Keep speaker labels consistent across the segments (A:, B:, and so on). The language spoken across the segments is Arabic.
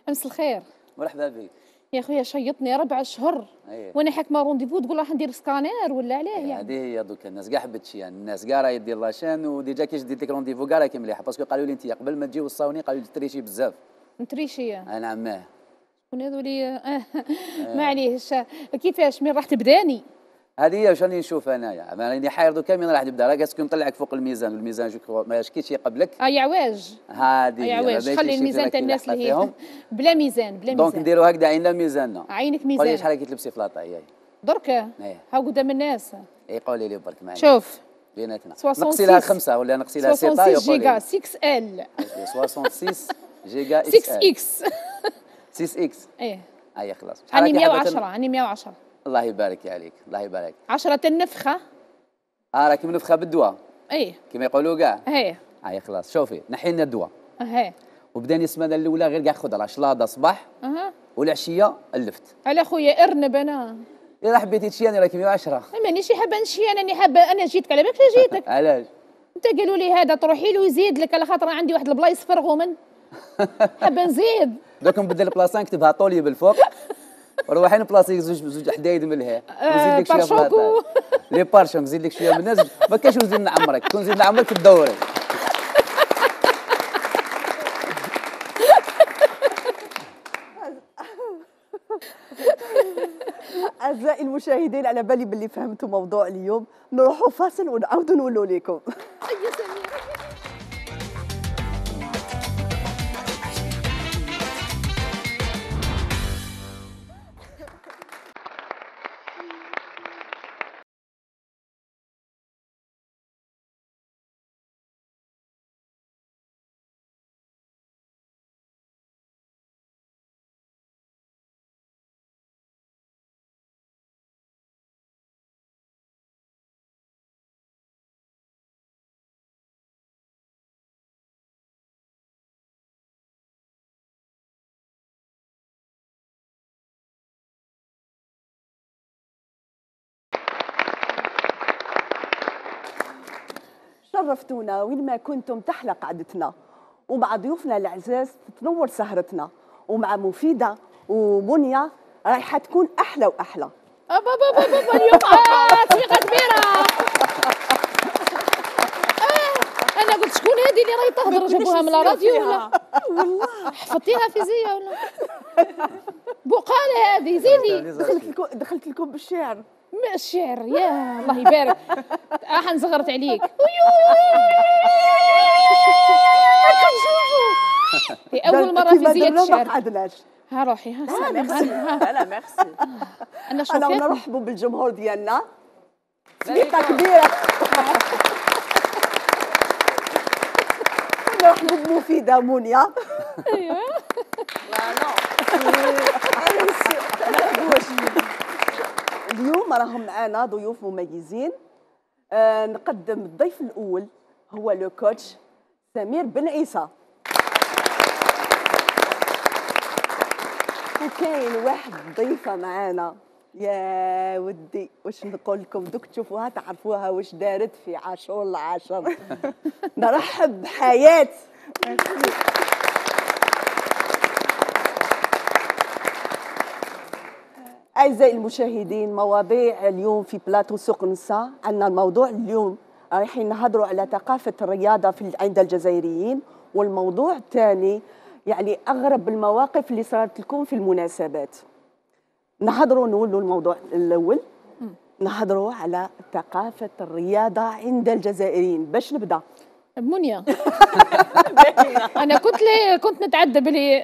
A: امس الخير.
B: مرحبا بك
A: يا خويا شيطني 4 اشهر وانا حاكمه رونديفو تقول راح ندير سكانير ولا علاه يعني.
B: هذه هي دوك الناس كاع حبت شي يعني الناس كاع راهي دير لاشين وديجا كي جديت لك رونديفو كاع راهي مليحه باسكو قالوا لي انت قبل ما تجي وصاوني قالوا لي تريشي بزاف.
A: نتريشي؟
B: نعم.
A: شكون هذو لي معليش كيفاش من راح تبداني؟
B: هذه هي واش راني نشوف انايا انا راني حاير دوكا من راح نبدا راه كاسكو نطلعك فوق الميزان والميزان جو ما يشكيش قبلك.
A: يا عواج
B: هذه
A: يا عواج خلي الميزان تاع الناس اللي هي بلا ميزان بلا ميزان
B: دونك نديروا هكذا عيننا ميزاننا.
A: عينك ميزان.
B: قولي شحال كتلبسي في لاطاي هاي
A: درك ها قدام الناس.
B: قولي لي برك معايا
A: شوف
B: بيناتنا نقصي لها 5 ولا نقصي لها 6
A: 66 جيجا 6 ال
B: 66 جيجا
A: 6 اكس
B: 6 اكس اي خلاص.
A: راني 110 راني 110.
B: الله يبارك عليك الله يبارك.
A: 10 النفخه
B: راكي منفخه بالدواء كما يقولوا كاع. اي خلاص شوفي نحي لنا الدواء وبداني السمانه الاولى غير كاع خضره شلاضه صباح والعشيه اللفت.
A: على خويا ارنب انا.
B: اذا حبيتي تشياني راكي 110.
A: مانيش حابه نشي انا حابه انا جيتك على بالك جيتك.
B: علاش؟
A: انت قالوا لي هذا تروحي له يزيد لك على خاطر عندي واحد البلايص فرغوا من حابه نزيد.
B: دوك نبدل البلاصه نكتبها طولي بالفوق وروحي نبلاصي زوج حدايد من الهي نزيد لك شويه بلاطه لي بارشون نزيد لك شويه من الناس ما كاينش نزيد نعمرك كون نزيد نعمرك تدوري.
C: أعزائي المشاهدين على بالي باللي فهمتوا موضوع اليوم نروحوا فاصل ونعاودوا نقولوا لكم. شرفتونا وين ما كنتم تحلى قعدتنا ومع ضيوفنا العزاز تتنور سهرتنا ومع مفيدة ومنيا رايحة تكون أحلى وأحلى.
A: بابا اليوم ثقة كبيرة. أنا قلت شكون هذه اللي راهي تهضر جابوها من الراديو ولا والله حفظتيها فيزياء ولا بقالة هذه زيدي.
C: دخلت لكم بالشعر.
A: الشعر يا الله يبارك. حنزغرت عليك. في اول مره في زيادة الشعر.
C: ما قعدناش.
A: ها روحي ها
C: لا ميرسي. لا ميرسي. انا نرحبوا بالجمهور ديالنا. ثقة كبيرة. نرحبوا بمفيدة منيا.
A: ايوه.
C: اليوم راهم معنا ضيوف مميزين. نقدم الضيف الاول هو لو كوتش سمير بن عيسى. وكاين واحد ضيفه معنا يا ودي واش نقول لكم دوك تشوفوها تعرفوها واش دارت في عاشور العاشر. نرحب بحياة. أعزائي المشاهدين مواضيع اليوم في بلاطو سوق النساء. عندنا الموضوع اليوم رايحين نهضروا على ثقافة الرياضة عند الجزائريين، والموضوع الثاني يعني أغرب المواقف اللي صارت لكم في المناسبات. نقولوا الموضوع الأول نهضروا على ثقافة الرياضة عند الجزائريين. باش نبدأ
A: منيا. أنا كنت نتعدى بلي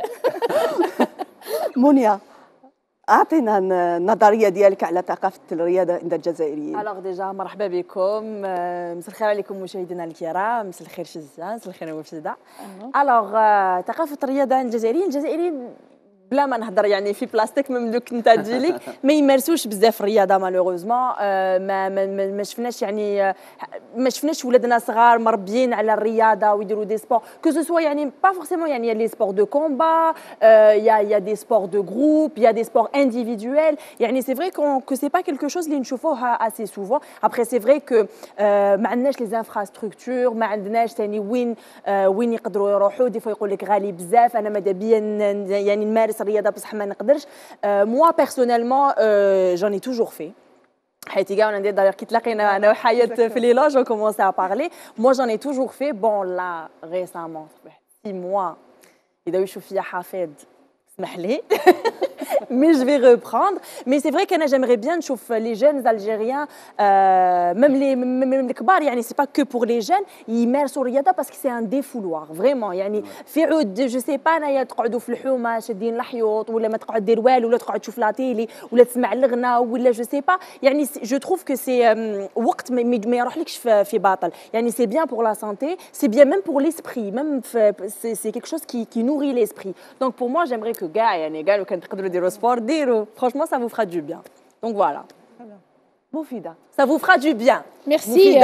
C: منيا أعطينا النظرية ديالك على ثقافة الرياضة عند الجزائريين.
D: ألوغ ديجا مرحبا بكم، مساء الخير عليكم مشاهدينا الكرام، مساء الخير شزان، مساء الخير وفسدة. ألوغ ثقافة الرياضة عند الجزائريين بلا ما نهضر يعني في بلاستيك من دوك انت تجيلك ما يمارسوش بزاف الرياضه مالوغوزمون. ما شفناش يعني ما شفناش ولادنا صغار مربيين على الرياضه ويديروا دي سبور كو سو سوا يعني با فورسيمون يعني لي سبور دو كومبا يا دي سبور دو جروب يا دي سبور انديفيدويل يعني سي فري كو سي با كيلكو شوز اللي نشوفوها اسي سوفون. ابري سي فري كو ما عندناش لي انفراستركتور ما عندناش ثاني وين يقدروا يروحوا دي فوا يقول لك غالي بزاف انا ماذا بيا يعني نمارس الرياضه بصح ما نقدرش. موا بيرسونيلمون j'en ai toujours fait. حياتي كاع وانا ندير داير كي تلاقينا انا وحياه في لي لوج وكومونسي ا بارلي موا j'en ai toujours fait. بون لا ريسامون 6 موا اذا يشوف فيا حفيد اسمح لي mais je vais reprendre. Mais c'est vrai que j'aimerais bien voir les jeunes Algériens, même les كبار يعني c'est pas que pour les jeunes يمارسوا الرياضة parce que c'est un défouloir vraiment يعني في عود je sais pas أنايا تقعدوا في الحومة شادين الحيوط ولا ما تقعد دير والو ولا تقعد تشوف لا تيلي ولا تسمع الغنى ولا je sais pas يعني je trouve que c'est وقت ما يروحلكش في باطل يعني c'est bien pour la santé c'est bien même pour l'esprit même c'est quelque chose qui nourrit l'esprit. Donc pour moi j'aimerais que gars يعني قالوا كان تقدروا ديروا sport ديروا franchement ça vous fera du bien. Donc voilà.
C: مفيدة.
D: Ça vous fera du bien.
A: Merci.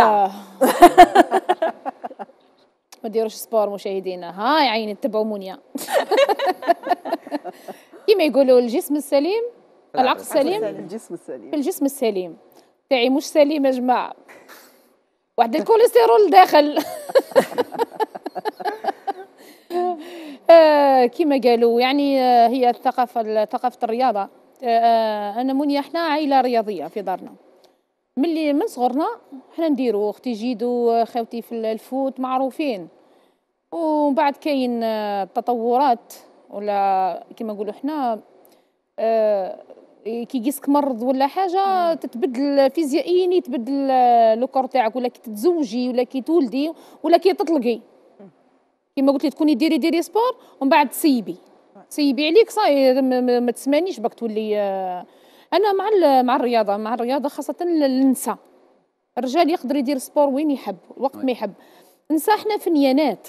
A: ما ديروش سبور مشاهدينا ها يا عيني اتبعوا منيا. كيما يقولوا الجسم السليم العقل السليم
C: الجسم السليم
A: في الجسم السليم تاعي مش سليم يا جماعة واحد الكوليسترول داخل. كما قالوا يعني هي ثقافة الرياضة. أنا منيا احنا عائلة رياضية في دارنا من صغرنا احنا نديروا اختي جيدو خوتي في الفوت معروفين ومن بعد كاين تطورات ولا كما نقولوا احنا كي يجيسك مرض ولا حاجه تتبدل فيزيائيا يتبدل لو كور تاعك ولا كي تتزوجي ولا كي تولدي ولا كي تطلقي كما قلت لي تكوني ديري سبور ومن بعد تسيبي عليك صاي ما تسمانيش باك تولي. انا مع الرياضه خاصه النساء. الرجال يقدر يدير سبور وين يحب وقت ما يحب. النساء احنا فنيانات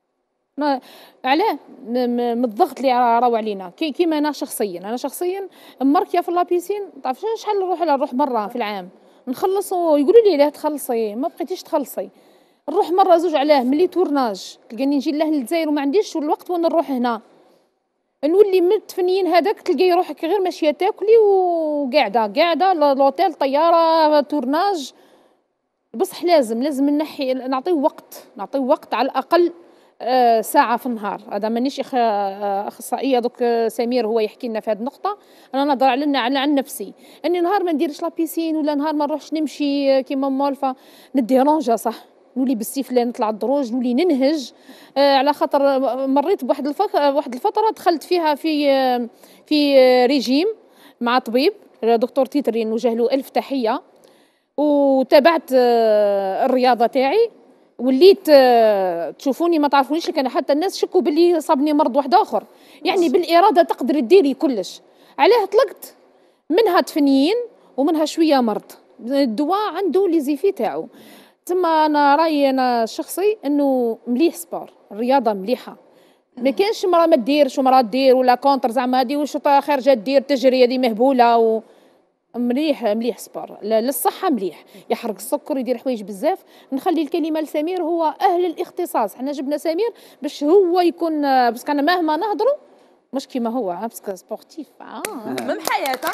A: علاه من الضغط اللي راهو علينا كيما انا شخصيا مركيه في لابيسين تعرف شحال نروح مره في العام نخلص ويقولوا لي لا تخلصي ما بقيتيش تخلصي نروح مره زوج. علاه ملي تورناج تلقاني نجي للجزائر وما عنديش الوقت وين نروح هنا نولي من التفنيين هذاك تلقاي روحك غير ماشيه تاكلي وقاعده لوطيل طياره تورناج. بصح لازم نعطيو وقت على الاقل ساعه في النهار. هذا مانيش اخصائيه دوك سمير هو يحكي لنا في هذه النقطه. انا نهضر على نفسي اني نهار ما نديرش لابيسين ولا نهار ما نروحش نمشي كيما مولفه نديرونجا صح نولي بالسيفله نطلع الدروج نولي ننهج على خاطر مريت بواحد الفتره دخلت فيها في ريجيم مع طبيب دكتور تيتري نوجه له الف تحيه وتابعت الرياضه تاعي وليت تشوفوني ما تعرفونيش لكن حتى الناس شكوا باللي صابني مرض واحد اخر يعني بالاراده تقدري ديري كلش. علاه طلقت منها تفنيين ومنها شويه مرض. الدواء عنده لي زيفي تاعو. ثم انا رايي انا الشخصي انه مليح سبور الرياضه مليحه ما كانش مرا ما ديرش ومرا دير ولا كونتر زعما هذه واش خارجه دير تجري هذه مهبوله مليح سبور للصحه مليح يحرق السكر يدير حوايج بزاف. نخلي الكلمه لسمير هو اهل الاختصاص. حنا جبنا سمير باش هو يكون باسكو انا مهما نهضروا مش كيما هو باسكو سبورتيف
D: من حياته.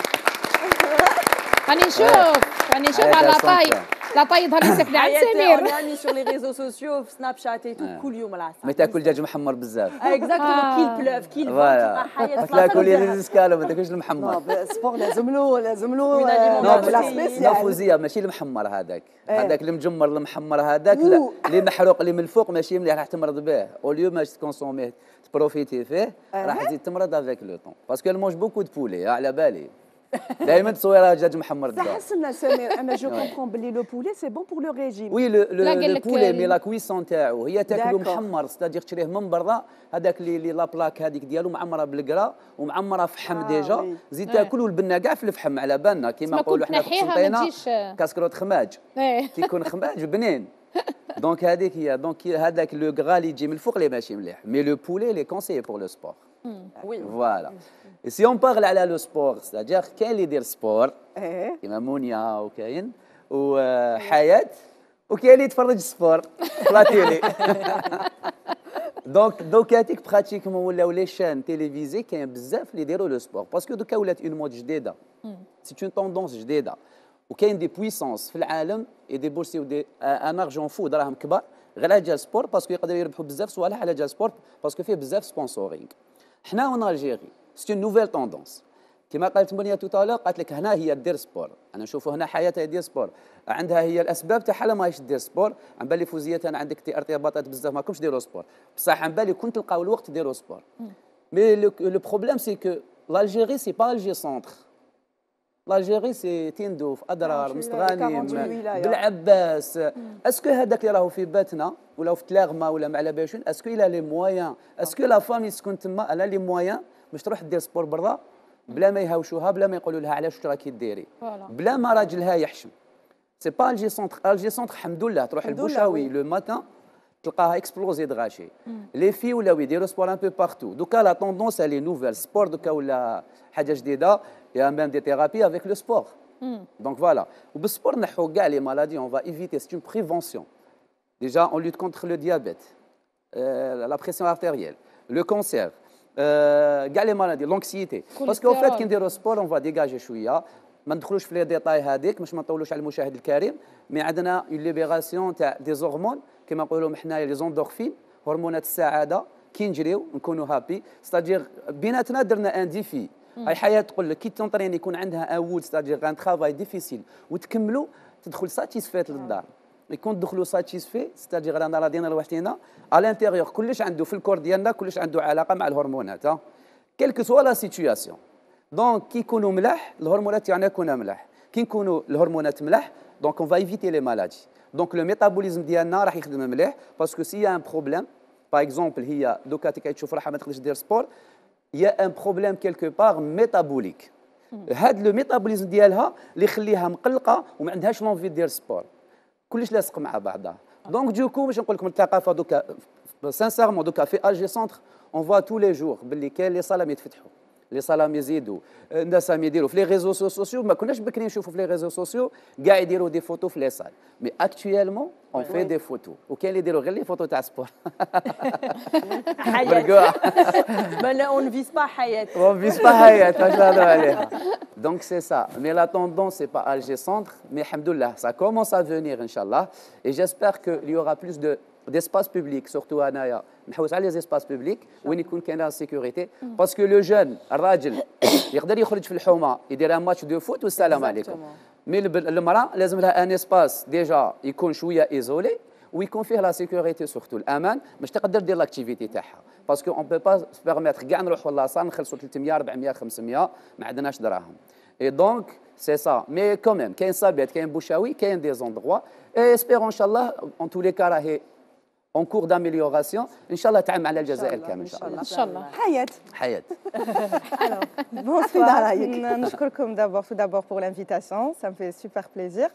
A: راني نشوف على لا طاي يظهر لي سفلي عند سمير
D: راني sur les réseaux sociaux في سناب شات كل يوم العصر
B: ما تاكل دجاج محمر بزاف
D: اكزاكتومون كيل بلوف كيل
B: فون تاكل الاسكالو ما تاكلش المحمر.
C: سبور لازم له
B: لا سبيسيال فوزيه ماشي المحمر هذاك المجمر المحمر هذاك لا اللي محروق اللي من الفوق ماشي مليح راح تمرض به اوليو ما تكونسوميه تبروفيتي فيه راح تزيد تمرض افيك لو طون باسكو المونج بوكو دو بولي على بالي دائما تصويرها دجاج محمر الدار.
C: صح حسنا سمير انا جو كومبرون بلي لو بولي سي بون بور لو ريجيم.
B: وي لو بولي مي لا كويسون تاعو هي تاكلو محمر ستادير تشريه من برا هذاك اللي لا بلاك هذيك ديالو معمره بالقرا ومعمره فحم ديجا زيد تاكلوا البنه كاع في الفحم على بالنا كيما نقولوا حنا في قسنطينه كاسكروت خماج كي يكون خماج بنين دونك هذيك هي دونك هذاك لو غرا اللي يجي من الفوق اللي ماشي مليح مي لو بولي لي كونسيي بور لو سبور. فوالا. سي اون بارل على لو سبور ستادير كاين اللي يدير سبور كيما مونيا وكاين وحياه وكاين اللي يتفرج سبور في لا تيلي. دونك دوكاتيك براتيكمون ولاو لي شان تيليفيزي كاين بزاف اللي يديروا لو سبور باسكو دوكا ولات اون مود جديده سي اون توندونس جديده وكاين دي بويسونس في العالم اي دي بورسي ودي ان ارجون فو دراهم كبار غير على جال سبور باسكو يقدروا يربحوا بزاف صوالح على جال سبور باسكو فيه بزاف سبونسورينغ. حنا اون الجيري سي اون نوفيل توندونس كما قالت منيا توتالور قالت لك هنا هي دير سبور انا نشوفوا هنا حياتها دير سبور عندها هي الاسباب تاعها لا ماهيش دير سبور عن بالي فوزيات انا عندك ارتباطات بزاف ماكمش ديروا سبور بصح عن بالي كنت تلقاو الوقت ديروا سبور مي لو بروبليم سي كو l'Algérie c'est pas Alger centre l'Algérie c'est تندوف اضرار مستغانم بالعباس اسكو هذاك اللي راهو في باتنا ولا في تلاغما ولا ما على باليش اسكو الى لي مويان اسكو لا فامي تسكن تما انا لي مويان باش تروح دير سبور برا بلا ما يهاوشوها بلا ما يقولوا لها علاش راكي ديري بلا ما راجلها يحشم سي با الجي سونتر الجي سونتر الحمد لله تروح البوشاوي لو ماتان تلقاها اكسبلوزي دغاشي لي في ولاو يديروا سبور ان بو بارتو دوكا لا توندونس لي نوفيل سبور دوكا ولا حاجه جديده يا ميم دي ثيرابي افيك لو سبور دونك فوالا وبالسبور نحو كاع لي مالادي اون فا ايفيتي سي اون بريفونسيون ديجا اون لوت كونتر لو ديابيت لا بريسيون ارتيريال لو كونسير كاع لي مالادي لونكسيتي باسكو فات كي نديرو سبور اون فا ديجاجي شويه ما ندخلوش في لي ديتاي هذيك باش ما نطولوش على المشاهد الكريم مي عندنا اون ليبيراسيون تاع دي زورمون كما نقولوا حنايا لي زوندورفين هرمونات السعاده كي نجريو نكونوا هابي ستادير بيناتنا درنا ان ديفي هاي حياه تقول لك كي تنطرين يكون عندها ان وود ستادير ان ترافاي ديفيسيل وتكملوا تدخل ساتيسفيت للدار يكون دخلوا ساتيسفي ستادير رانا راضيين لوحدينا على الانتيريور كلش عنده في الكور ديالنا كلش عنده علاقه مع الهرمونات كيلكو سوا لا سيتوياسيون دونك كي يكونوا ملاح الهرمونات تاعنا يكونوا ملاح كي نكونوا الهرمونات ملاح دونك اون فا ايفيتي لي مالادي دونك لو ميتابوليزم ديالنا راح يخدم مليح باسكو سي ان بروبليم باغ اكزومبل هي دوكا كي تشوف راح ما تقدرش دير سبور يا ان بروبليم كيلكو باغ ميتابوليك هاد لو ميتابوليزم ديالها اللي يخليها مقلقه وما عندهاش لونفي دير سبور كلش لاصق مع بعضها دونك دوكو باش نقول لكم الثقافه دوكا سانسيرمون دوكا في الجي سونتر اون فوا تو لي جور باللي كاين لي صالام يتفتحوا لي صالام يزيدوا الناس راهم يديروا في لي ريزو سوسيو ما كناش بكري نشوفوا في لي ريزو سوسيو كاع يديروا دي فوتو في لي سال مي اكطويلمون اون في دي فوتو وكاين اللي يديروا غير لي فوتو تاع سبور
D: حياه ما اون فيس با حياه
B: اون فيس با حياه واش نهضروا عليها دونك سي سا مي لا توندونس سي با الجي سونتر مي الحمد لله سا كومونس ا فينير ان شاء الله اي جيسبر كو il y aura plus de d'espace public surtout انايا نحوس على لي اسباس بوبليك وين يكون كاين لا سيكوريتي باسكو لو جون الراجل يقدر يخرج في الحومه يدير ان ماتش دو فوت والسلام عليكم مي المراه لازم لها ان اسباس ديجا يكون شويه ايزولي ويكون فيه لا سيكوريتي سورتو الامان باش تقدر دير لاكتيفيتي تاعها باسكو اون بو با بيرميتر كاع نروحوا لاصال نخلصوا 300 400 500 ما عندناش دراهم اي دونك سي سا مي كوميم كاين صابيات كاين بوشاوي كاين دي زوندغوا اي اسبيرون ان شاء الله اون تو لي كا راهي en cours d'amélioration ان شاء الله تعم على الجزائر كامل ان شاء الله
A: ان شاء الله
B: حياة
C: bonsoir
E: نشكركم d'abord tout d'abord pour l'invitation ça me fait super plaisir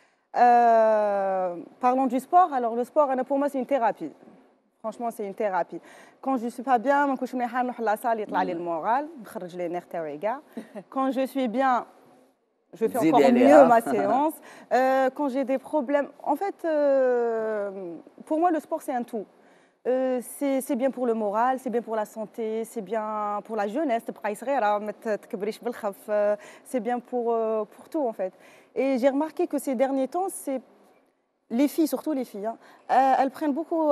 E: parlons du sport alors le sport pour moi c'est une thérapie franchement c'est une thérapie quand je suis pas bien ما نكونش مليحه نروح لاصال يطلع لي المورال نخرج لي نير تاعي كاع quand je suis bien je fais encore mieux ma séance. Quand j'ai des problèmes, en fait, pour moi, le sport, c'est un tout. C'est bien pour le moral, c'est bien pour la santé, c'est bien pour la jeunesse, c'est bien pour tout, en fait. Et j'ai remarqué que ces derniers temps, c'est les filles, surtout les filles, elles prennent beaucoup,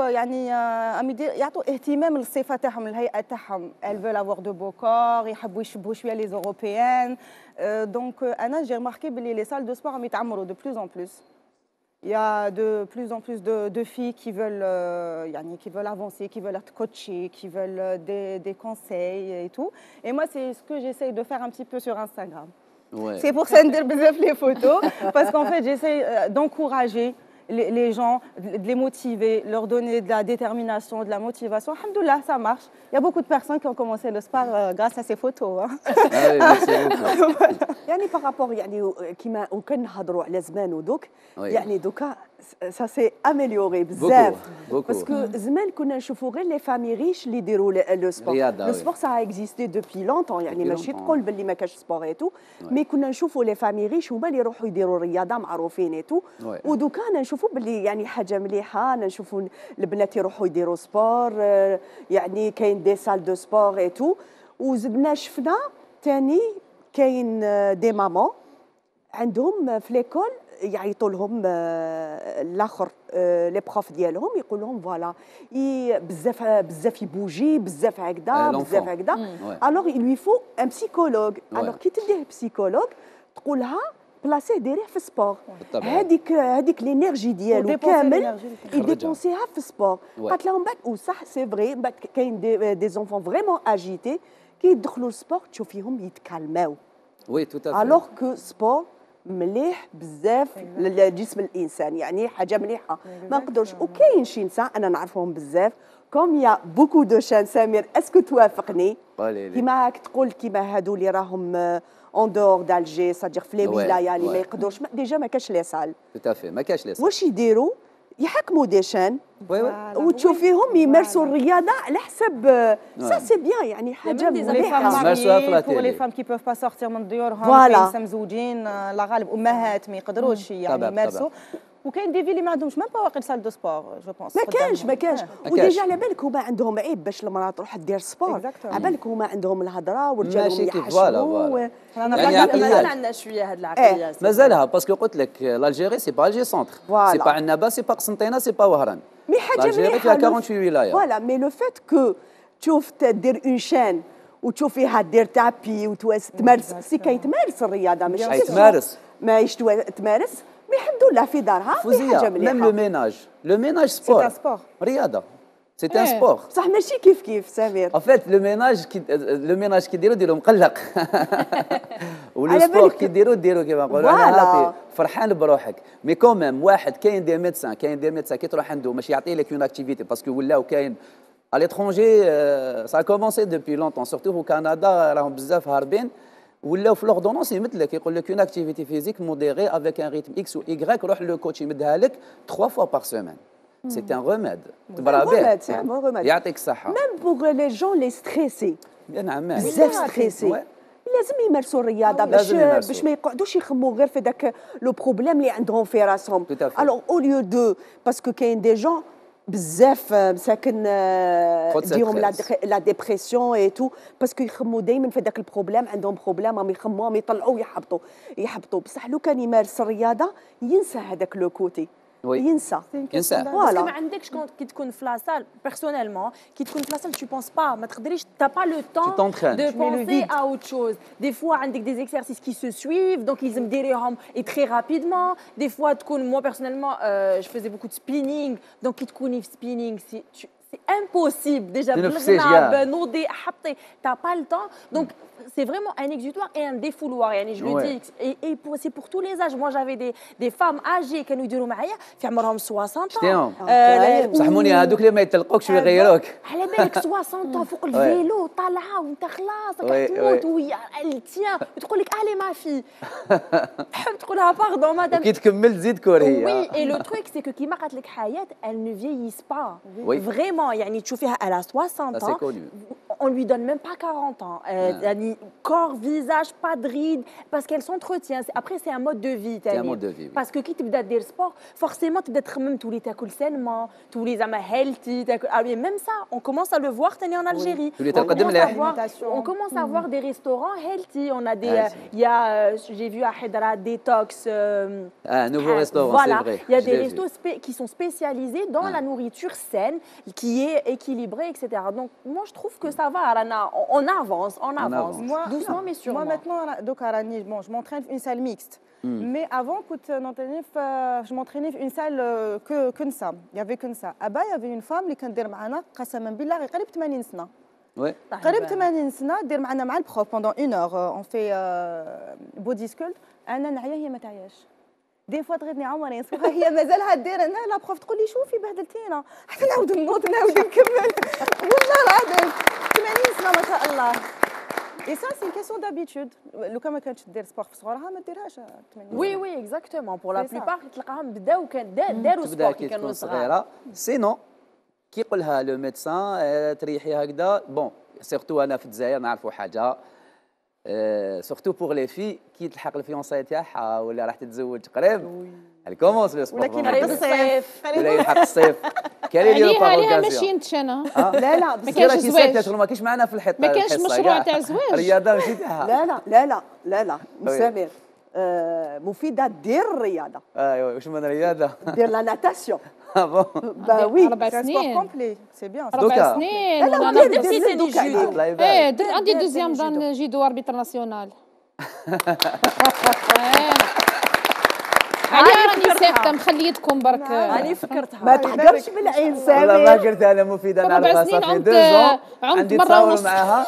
E: elles veulent avoir de beaux corps, les européennes. Donc, j'ai remarqué que les salles de sport de plus en plus. Il y a de plus en plus de filles qui veulent avancer, qui veulent être coachées, qui veulent des conseils et tout. Et moi, c'est ce que j'essaye de faire un petit peu sur Instagram. Ouais. C'est pour ça que je fais les photos, parce qu'en fait, j'essaye d'encourager les gens, de les motiver, leur donner de la détermination, de la motivation. Alhamdoulilah, ça marche. Il y a beaucoup de personnes qui ont commencé le sport grâce à ces photos.
C: يعني par rapport يعني كيما كنهضروا على زمان ودوك يعني دوكا ça s'est amélioré بزاف
B: beaucoup.
C: باسكو زمان كنا نشوفوا غير لي فامي ريش اللي يديروا لو سبور لو سبور سا اكزيستي دوبي لونتون يعني ماشي تقول باللي ما كاش سبور ايتو مي كنا نشوفوا لي فامي ريش هما اللي يروحوا يديروا الرياضه معروفين ايتو ودوكا نشوفوا باللي يعني حاجه مليحه نشوفوا البنات يروحوا يديروا سبور يعني كاين دي سال دو سبور ايتو وزدنا شفنا ثاني كاين دي مامون عندهم في ليكول يعيطوا لهم الاخر لي بروف ديالهم يقول لهم فوالا بزاف يبوجي بزاف هكذا بزاف هكذا الوغ يلوي فو ان بسيكولوج الوغ كي تديه بسيكولوج تقول لها بلاسيه ديريه في السبور هذيك لينيرجي ديالو كامل يديبونسيها في السبور قالت لهم بعد وصح سي فري بعد كاين دي زونفون فريمون اجيتي كي يدخلوا السبور تشوفيهم يتكالماو وي تو تافي الوغ كو سبور مليح بزاف لجسم الانسان يعني حاجه مليحه ما نقدرش وكاين شي نساء انا نعرفهم بزاف كوم يا بوكو دو شان سمير اسكو توافقني كيما راك تقول كيما هادو اللي راهم اون دور دالجي صديق في لي ولايه اللي ما يقدروش ديجا ما كاش لي سال توتافي ما كاش لي سال واش يديروا يحكموا دي شان وتشوفيهم يمارسوا الرياضه على حسب سا سي بيان يعني حاجه مليحه
E: pour les femmes qui peuvent pas sortir من ديورهم كاين مزوجين لا غالب امهات ما يقدروش يعني يمارسوا وكاين دي في اللي ما عندهمش ميم با واقيلا سال دو سبور جو بونس
C: ما كانش وديجا على بالك هما عندهم عيب باش المراه تروح دير سبور على بالك هما عندهم الهضره والرجال يحشموا
D: مازال عندنا شويه هاد العقليه
B: مازالها باسكو قلت لك الجيري سي با الجي سونتر سي با عنابه سي با قسنطينه سي با وهران
C: مي حاجه
B: مليحه فيها 48 ولايه
C: فوالا مي لو فيت كو تشوف تدير اون شان وتشوفيها دير تابي وتمارس سي كاين تمارس الرياضه ماشي
B: تمارس
C: ماهيش تمارس مي الحمد لله في دارها
B: حاجه مليحه ميم لو ميناج سبور رياضه سي ان سبور
C: صح ماشي كيف سمير
B: ان فيت لو ميناج كيديروا مقلق ولو سبور كيديروا كيما نقولوا انا هابي فرحان بروحك مي كوميم واحد كاين دي ميدسان كي تروح عنده باش يعطي لك اون اكتيفيتي باسكو ولاو كاين على ليترونجي سا كومونسي دوبي لونتون سورتو في كندا راهم بزاف هاربين ولاو في لوردونونس يمثلك يقول لك اون اكتيفيتي فيزيك موديري افيك ان ريتم اكس و ايغريك روح لو كوتش يمدها لك 3 فوا بار سيمين سي ان روميد تبرا به يعطيك الصحه
C: ميم بوغ لي جون لي ستريسي
B: نعم
C: بزاف ستريسي لازم يمارسوا الرياضه باش ما يقعدوش يخموا غير في داك لو بروبليم اللي عندهم في راسهم الوغ او ليو دو باسكو كاين دي جون بزاف مساكن ديهم لا ديبرسيون اي تو باسكو يخموا دائما في داك البروبليم عندهم بروبليم راهم يخموهم يطلعوا يحبطوا بصح لو كان يمارس الرياضه ينسى هذاك لو كوتي ينسى
D: فوالا ما عندكش كي تكون في لاصال بيرسونيلمون كي تكون في لاصال tu penses pas ما تقدريش تا با لو طون de penser à autre chose des fois عندك des exercices qui se suivent donc ils me ديريهم et très rapidement des fois تكون moi personnellement je faisais beaucoup de spinning donc كي تكوني في spinning c'est impossible déjà بالغناب نوضي حطي t'as pas le temps donc c'est vraiment un exutoire et un défouloir يعني je le dis et c'est pour tous les âges moi j'avais des femmes âgées كانوا يديروا معايا في عمرهم 60 ans
B: صحموني هذوك اللي ما يتلقوكش ويغيروك
D: على بالك 60 ans فوق الفيلو طالعه وانت خلاص راك تموت وهي التيان وتقول لك allez ma fille تحب تقولها باردون مدام
B: كي تكمل تزيد كوريه
D: oui et le truc c'est que كيما قالت لك حياه elle ne vieillissent pas vraiment يعني تشوفيها elle a 60 ans on lui donne même pas 40 ans يعني corps visage pas de rides parce qu'elle s'entretient après c'est un mode de vie parce que كي تبدا دير سبور forcément تبدا تخمم تولي تاكل سainement تولي زعما healthy تاكل même ça on commence à le voir تاني en Algérie on commence à voir des restaurants healthy on a des il y a j'ai vu à Hedra détox
B: un nouveau restaurant
D: voilà
B: c'est vrai
D: il y a des restos qui sont spécialisés dans la nourriture saine qui est équilibrée etc donc moi je trouve que ça va on avance doucement mais sûrement
E: moi maintenant donc bon je m'entraîne une salle mixte mais avant je m'entraînais une salle que ça il y avait que ça là-bas il y avait une femme اللي كندير معنا قسما بالله قريب 80 سنه قريب 80 سنه دير معنا مع البروف pendant 1 heure on fait body sculpt انا نعيا هي ما تعياش دي فوا تغيرني عمري نصبح هي مازالها دير انا لا بروف تقول لي شوفي بهدلتينا حتى نعاود نوض نعاود نكمل والله العظيم 80 سنه ما شاء الله اي سا سي كيسيون دابيتود لو كان ما كانتش دير سبور في صغرها ما ديرهاش.
D: وي اكزاكتومون بور لا بلوبار تلقاهم بداو داروا سبور كي كانوا صغار.
B: سينو كي يقولها لو ميدسان تريحي هكذا بون سيرتو انا في الجزائر نعرفوا حاجه سورتو بور لي في كي تلحق الفيونساي تاعها ولا راح تتزوج قريب الكومونس لو سبور
E: ولكن قريب الصيف
B: ولا يلحق الصيف كاين اللي يديروا
A: عليها ماشي انت انا
C: لا
A: ما كاينش زواج
B: ما كاينش معنا في الحصه
A: ما كاينش مشروع تاع زواج
B: الرياضه ماشي تاعها
C: لا مسامير مفيده دير الرياضه
B: ايوا واش من الرياضه
C: دير لا ناتاسيون
B: بون
C: با وي
A: 4 سنين
E: كومبلي سي بيان
A: 4 سنين
C: لا
A: وانا
C: درت جودو
A: عندي دوزيام دان جيدو اربيتر ناسيونال علي راني ساكته مخليتكم برك
D: راني فكرتها
C: ما تحقرش بالعين
B: والله ما
C: سامي
B: قلت انا مفيده
A: 4
B: نعرفها
A: سنين
B: صافي 2
A: عمت
B: عندي
A: مرة
B: تصاور
A: ونص.
B: معاها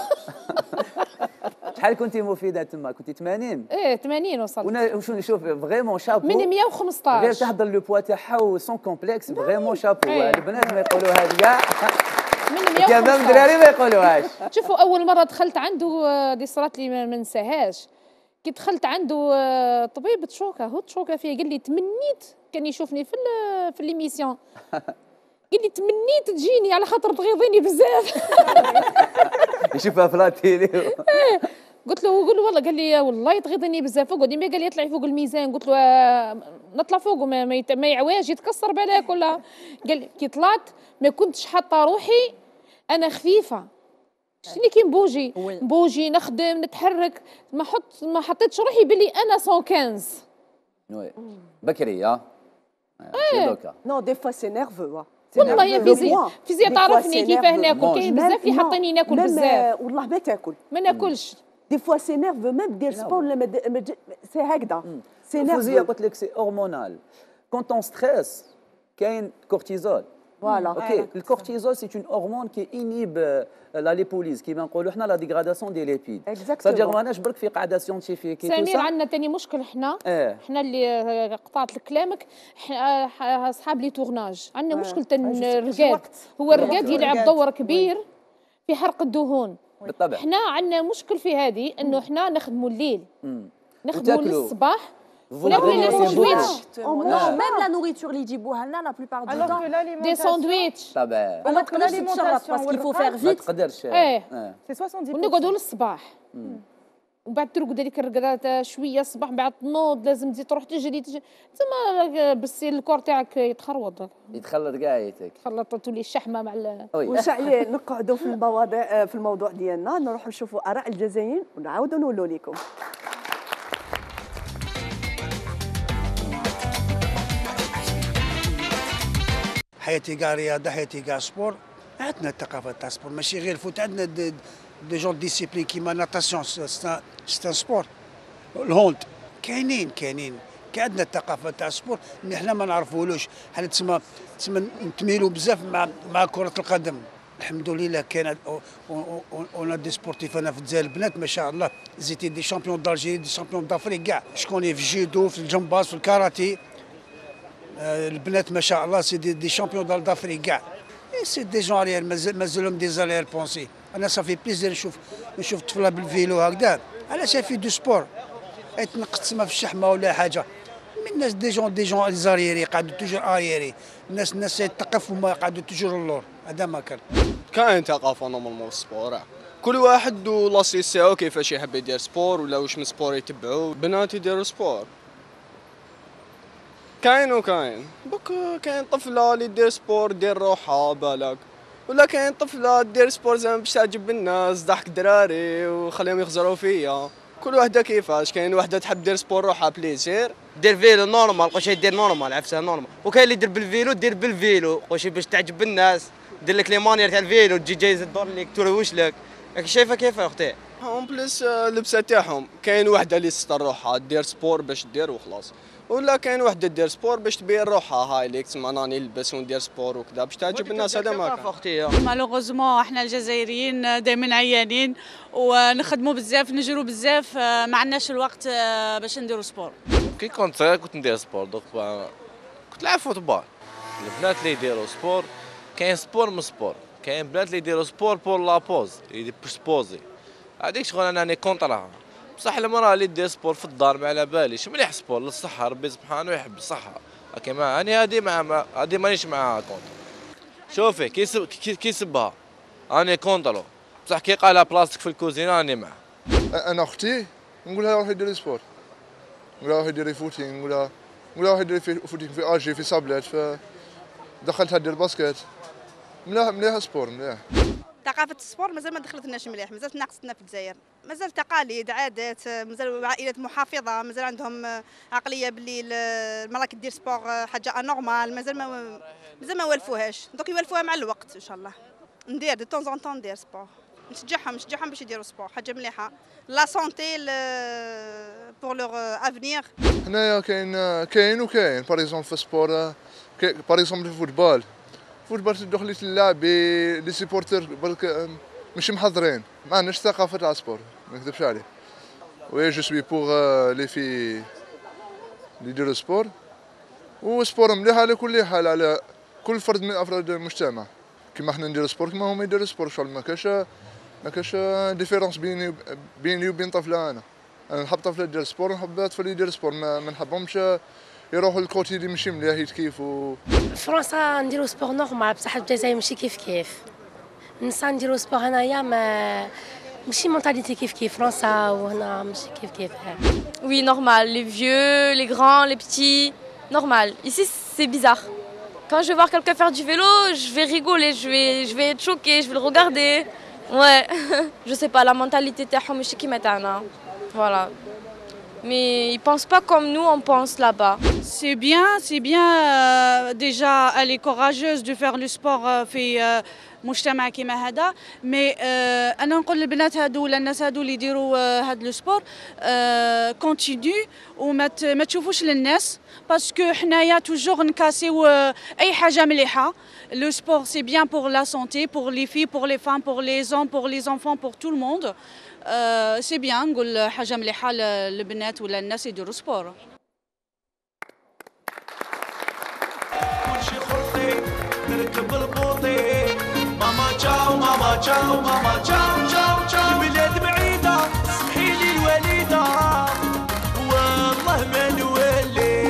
B: شحال كنتي مفيده تما كنتي 80
A: ايه 80 وصلت
B: وشو نشوف فريمون شابو
A: من
B: غير
A: 115
B: تحضر لو بوا تاعها وسون كومبلكس فريمون شابو
A: إيه.
B: البنات ما يقولوهاش كاع
A: من
B: كمان
A: 115
B: الدراري ما يقولوهاش
A: شوفوا اول مره دخلت عنده دي صرات لي ما ننساهاش كي دخلت عنده طبيب تشوكه هو تشوكه فيه قال لي تمنيت كان يشوفني في ليميسيون قال لي تمنيت تجيني على خاطر تغيظيني بزاف
B: يشوفها في لا تيلي
A: قلت له والله قال لي والله تغيظني بزاف فوق ديما قال لي اطلعي فوق الميزان قلت له نطلع فوق ما يعواش يتكسر بالك ولا قال لي كي طلعت ما كنتش حاطه روحي انا خفيفه شتيني كي نبوجي نخدم نتحرك ما حطيتش روحي بلي انا 115
B: وي بكري ها دوكا
C: نو دي فوا سي نيرفو
A: والله يا فيزياء تعرفني كيفاه ناكل كاين بزاف اللي حاطيني ناكل بزاف
C: والله ما تاكل
A: ما ناكلش
C: دي فوا سي نيرفو ميم دير سبور ولا سي هكذا سي
B: فوزيه
C: نيرفو
B: قلت لك سي هرمونال كونت اون ستريس كاين كورتيزول
C: فوالا
B: اوكي الكورتيزول سي اون هرمون كي انيب لا ليبوليز كيما نقولوا حنا لا ديغراداسيون دي ليبيد صدق ماناش برك في قاعده سيونتيفيك
A: سمير عندنا ثاني مشكل حنا اللي قطعت لك كلامك اصحاب لي تورناج عندنا مشكل الرقاد هو الرقاد يلعب دور كبير في حرق الدهون
B: بالطبع
A: حنا عندنا مشكل في هذه انه حنا نخدموا الليل نخدموا للصباح وناكلوا لي ساندويتش
D: ميم لا نوريتور اللي يجيبوها لنا لا بلوبار دو طون
A: دي ساندويتش
B: طبعا
D: وما تقدرش تشرب باسكو يفو فيغ
B: ما
D: فيت
B: تقدرش
A: سي
E: 70%
A: ونقعدوا للصباح ومن بعد ترقد هذيك الرقدات شويه الصباح من بعد تنوض لازم تزيد تروح تجري تما بس الكور تاعك يتخربط
B: يتخلط كاع
A: تخلط تولي الشحمه مع
C: واش نقعدوا في المواضيع في الموضوع ديالنا نروحوا نشوفوا اراء الجزائريين ونعاودوا نقولوا لكم.
F: حياتي كاع رياضه حياتي كاع سبور عندنا الثقافه تاع السبور ماشي غير الفوت عندنا دي جون ديسيبلين كيما ناتاسيون سي سبور الهوند كاينين كاع عندنا الثقافه تاع السبور اللي حنا ما نعرفوهلوش حنا تسمى نتميلوا بزاف مع كره القدم الحمد لله كاين اون دي سبورتيف انا في الجزائر البنات ما شاء الله زيتي دي شامبيون دالجيري دي شامبيون دافريك كاع شكون في الجودو في الجمباز في الكاراتي البنات ما شاء الله سي دي شامبيون دافريك كاع سي دي جون اريير مازالهم دي زاريير بونسي انا صافي بليزير نشوف طفله بالفيلو هكذا علاش في دو سبور تنقص تسمى في الشحمه ولا حاجه من الناس دي جون زارييري قاعدوا توجور ارييري الناس يتقف وما قاعدوا توجور اللور هذا ما
G: كاين ثقافه نورمالمون في السبور كل واحد ولاسيس تاعو كيفاش يحب يدير سبور ولا واش من سبور يتبعو بنات يديروا سبور كاين وكاين دوك كاين طفله اللي دير سبور دير روحها بالك ولا كاين طفله دير سبور زعما باش تعجب الناس ضحك دراري وخليهم يخزروا فيا كل وحده كيفاش كاين وحده تحب دير سبور روحها بليزير
H: دير فيلو نورمال قوشي دير نورمال عفسه نورمال وكاين اللي يدير بالفيلو دير بالفيلو قوشي باش تعجب الناس دير لك لي مانيير تاع الفيلو تجي جايزه تدور لك تروش لك راك شايفه كيف اختي
G: اون بليس اللبسه تاعهم كاين وحده اللي تستر روحها دير سبور باش دير وخلاص ولا كاين وحده دير سبور باش تبين روحها هاي ليك تسمى راني نلبس وندير سبور وكذا باش تعجب الناس هذا ما كان
H: اختي
I: مالوغوزمون احنا الجزائريين دائما عيانين ونخدموا بزاف نجروا بزاف ما عندناش الوقت باش نديروا سبور
J: كي كنت صغير كنت ندير سبور دوك كنت نلعب فوتبال البنات اللي يديروا سبور كاين سبور من سبور كاين بنات اللي يديروا سبور بور لا بوز باش تبوزي هذيك شغل انا راني كونطراها. بصح المراه اللي دير سبور في الدار ما على باليش مليح سبور للصحه، ربي سبحانه يحب الصحه. كيما انا هذه مانيش معاها كونتر. شوفي كيسبها راني كونترو، بصح كي قالها بلاستيك في الكوزينه راني معاه.
K: انا اختي نقول لها روحي ديري سبور، نقول لها روحي ديري فوتينغ، نقول لها روحي ديري فوتينغ في اجي في صابلات، فدخلتها دير باسكيت. مليح سبور مليح.
L: ثقافة السبور مازال ما دخلتناش مليح، مازال ناقصتنا في الجزائر، مازال تقاليد عادات، مازال عائلات محافظة، مازال عندهم عقلية باللي المرأة كدير سبور حاجة انورمال، مازال ما والفوهاش، دونك يوالفوها مع الوقت ان شاء الله. ندير دو طون طون ندير سبور، نشجعهم باش يديروا سبور، حاجة مليحة، لا سونتي بور لوغ افنيغ.
K: هنايا كاين وكاين، باغ اكزومبل في السبور، باغ اكزومبل في الفوتبال تدخلي تلعب لي سيبورتر برك ماشي محضرين، ما عندناش ثقافه تاع السبور، ما نكذبش عليك. وي جو سوي بوغ لي في اللي يديروا سبور، وسبور مليح على كل حال، على كل فرد من افراد المجتمع. كيما حنا نديروا سبور كيما هما يديروا سبور، شغل ما كاش ديفيرونس بيني وبين طفله. انا نحب طفله دير سبور، نحب طفل يدير سبور، ما نحبهمش يروحوا الكوتي اللي ماشي مليح يتكيفوا.
M: فرنسا نديرو سبور نورمال، بصح الجزائر ماشي كيف النساء نديرو سبور هنايا، ماشي مونتاليتي كيف فرنسا، وهنا ماشي كيف.
D: Oui, normal, les vieux, les grands, les petits, normal. Ici, c'est bizarre. Quand je vais voir quelqu'un faire du vélo, je vais rigoler, je vais être choquée, je vais le regarder. Ouais, je sais pas, la mentalité تاعهم ماشي كيما تاعنا. Voilà. Mais ils ne pensent pas comme nous, on pense là-bas.
I: C'est bien déjà elle est courageuse de faire le sport في مجتمع كيما هذا، مي انا نقول للبنات هادو ولا الناس هادو اللي يديروا هاد لو سبور كونتينيو وما تشوفوش للناس، باسكو حنايا توجور نكاسيو اي حاجه مليحه. لو سبور سي بيان بور لا سونتي، بور لي في، بور لي فام، بور لي زون، بور لي زونفون، بور تو الموند. سي بيان نقول حاجه مليحه للبنات ولا الناس يديروا سبور. كلشي خلطي نركب البوطي، ماما تشاو ماما تشاو ماما تشاو تشاو تشاو، بلاد بعيده سمحيلي الوالده والله ما نولي.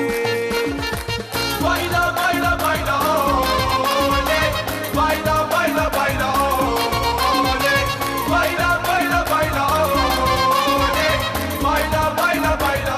I: بايلا بايلا بايلا اولي، بايلا بايلا بايلا اولي، بايلا بايلا بايلا اولي، بايلا بايلا بايلا.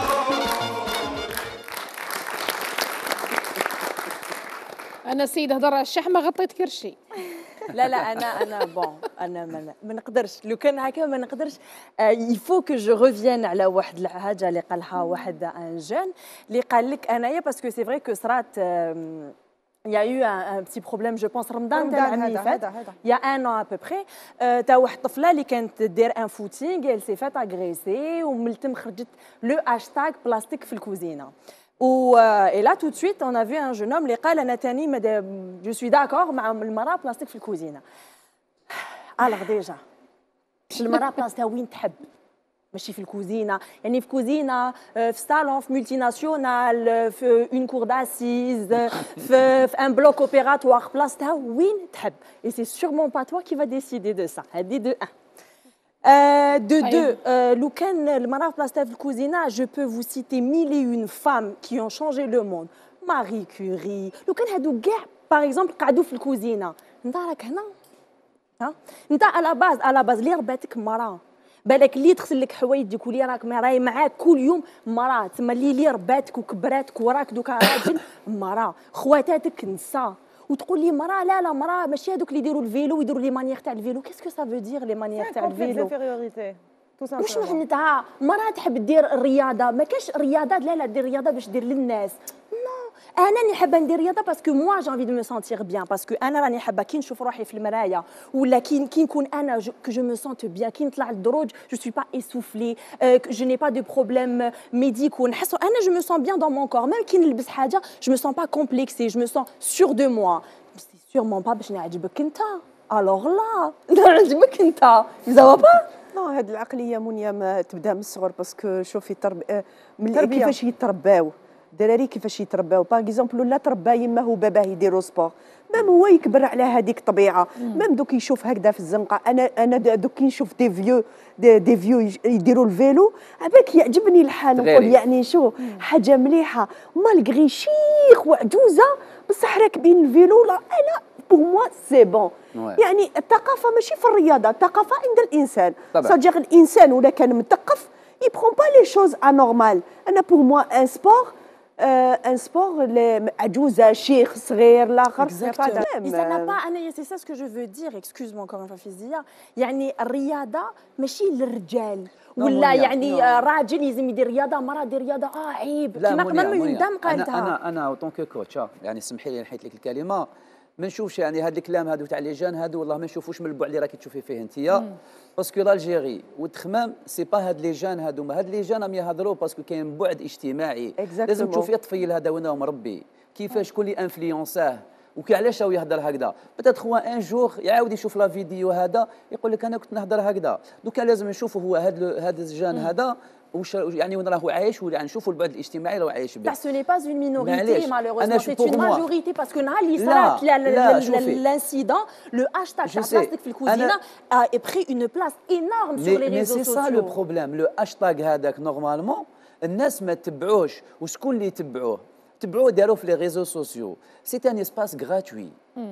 I: انا السيده هضر على الشحمه غطيت كرشي.
D: لا انا بون انا ما نقدرش، لو كان هكا ما نقدرش. يفو كو جو ريفيان على واحد الحاجه اللي قالها واحد ان جون اللي قال لك انايا، باسكو سي فري كو صرات Il y a eu un petit problème, je pense, رمضان تاع العام اللي فات، il y a un an à peu près، تاع واحد الطفله اللي كانت دير ان فوتينغ، elle s'est fait agresser وملتم خرجت لو هاشتاغ بلاستيك في الكوزينه. Et là tout de suite on a vu un jeune homme اللي قال انا تاني je suis d'accord مع المراه بلاستيك في الكوزينه. الوغ ديجا المراه بلاصتها وين تحب، ماشي في الكوزينه، يعني في كوزينه، في صالون، في مولتي ناسيونال، في اون كور داسيز، في ان بلوك اوبيراتوار، بلاصتها وين تحب. اي سي سيغمون با توا كي فا ديسيدي دو سا. هادي دو ان. دو لو كان المراه بلاصتها في الكوزينه، جو بو فو سيتي ميل اي اون فام كي اون شونجي لو موند. ماري كوري، لو كان هادو كاع باغ اكزومبل قعدوا في الكوزينه، انت راك هنا، ها انت على باز اللي رباتك مراه، بالك اللي تغسل لك حوايجك واللي راهي معاك كل يوم مراه، تما اللي رباتك وكبراتك وراك دوكا راجل مراه، خواتاتك نساء، وتقول لي مراه لا مراه ماشي هذوك اللي يديروا الفيلو ويديروا لي مانيير تاع الفيلو. كيسكو سا فو دير لي مانيير تاع الفيلو؟ واش معناتها مراه تحب دير الرياضه؟ ما كاش رياضات لا دير رياضه باش دير للناس، انا راني حابه ندير رياضه باسكو موا جي انفي دو مو سونتير بيان، باسكو انا راني حابه كي نشوف روحي في المرايه ولا كي نكون انا كو جو مو سونت بيان، كي نطلع للدروج جو سوي با اسوفلي، جو ني با دو بروبليم ميديكو، نحس انا جو مو سون بيان دون مون كور، ميم كي نلبس حاجه جو مو سون با كومبلكسي، جو مو سون سور دو موا. سي سيغمون با باش نعجبك انت، الوغ لا نعجبك انت زعما با.
C: نو هاد العقليه منيا ما تبدا من الصغر، باسكو شوفي كيفاش يترباو الدراري كيفاش يترباو باغ اكزومبل ولا تربى يماه وباباه يديروا سبور مام هو يكبر على هذيك الطبيعه مام دوك يشوف هكذا في الزنقه انا دوك نشوف دي فيو يديروا الفيلو عباك يعجبني الحال نقول يعني شو حاجه مليحه مالغري شيخ وعجوزه بصح راكبين الفيلو لا انا بور موا سي بون يعني الثقافه ماشي في الرياضه الثقافه عند الانسان صديق الانسان ولا كان مثقف يبرون با لي شوز انورمال انا بور موا ان سبور un sport عجوزه شيخ صغير الاخر
D: ça n'a pas انا c'est ça ce que je veux dire excuse-moi encore une fois فيزيا يعني الرياضه ماشي للرجال ولا يعني راجل لازم يدير رياضه مراه دير رياضه عيب كما قبل يندم قالتها
B: انا اوتون كو كوتش يعني سمحي لي نحيت لك الكلمه ما نشوفش يعني هاد الكلام هادو تاع لي جان هادو والله ما نشوفوش من البعد اللي راكي تشوفي فيه انت باسكو الجيري والتخمام سي با هاد لي جان هادوما هاد لي جان راهم يهضروا باسكو كاين بعد اجتماعي لازم تشوفي الطفيل هذا وين راه مربي كيفاش كل انفلونساه وعلاش هو يهضر هكذا بتات خوا ان جور يعاود يشوف لا فيديو هذا يقول لك انا كنت نهضر هكذا دوكا لازم نشوفوا هو هاد الجان هذا واش يعني وين راهو عايش ولا نشوفوا البعد الاجتماعي اللي هو عايش به.
D: Ce n'est pas une minorité malheureusement, c'est une majorité parce que نهار اللي صرات l'incident, le hashtag plastique في الكوزينه a pris une place énorme sur les réseaux sociaux.
B: Mais c'est ça le problème, le hashtag هذاك نورمالمون الناس ما تتبعوش وشكون اللي تبعوه داروا في لي ريزو سوسيو. C'est un espace gratuit.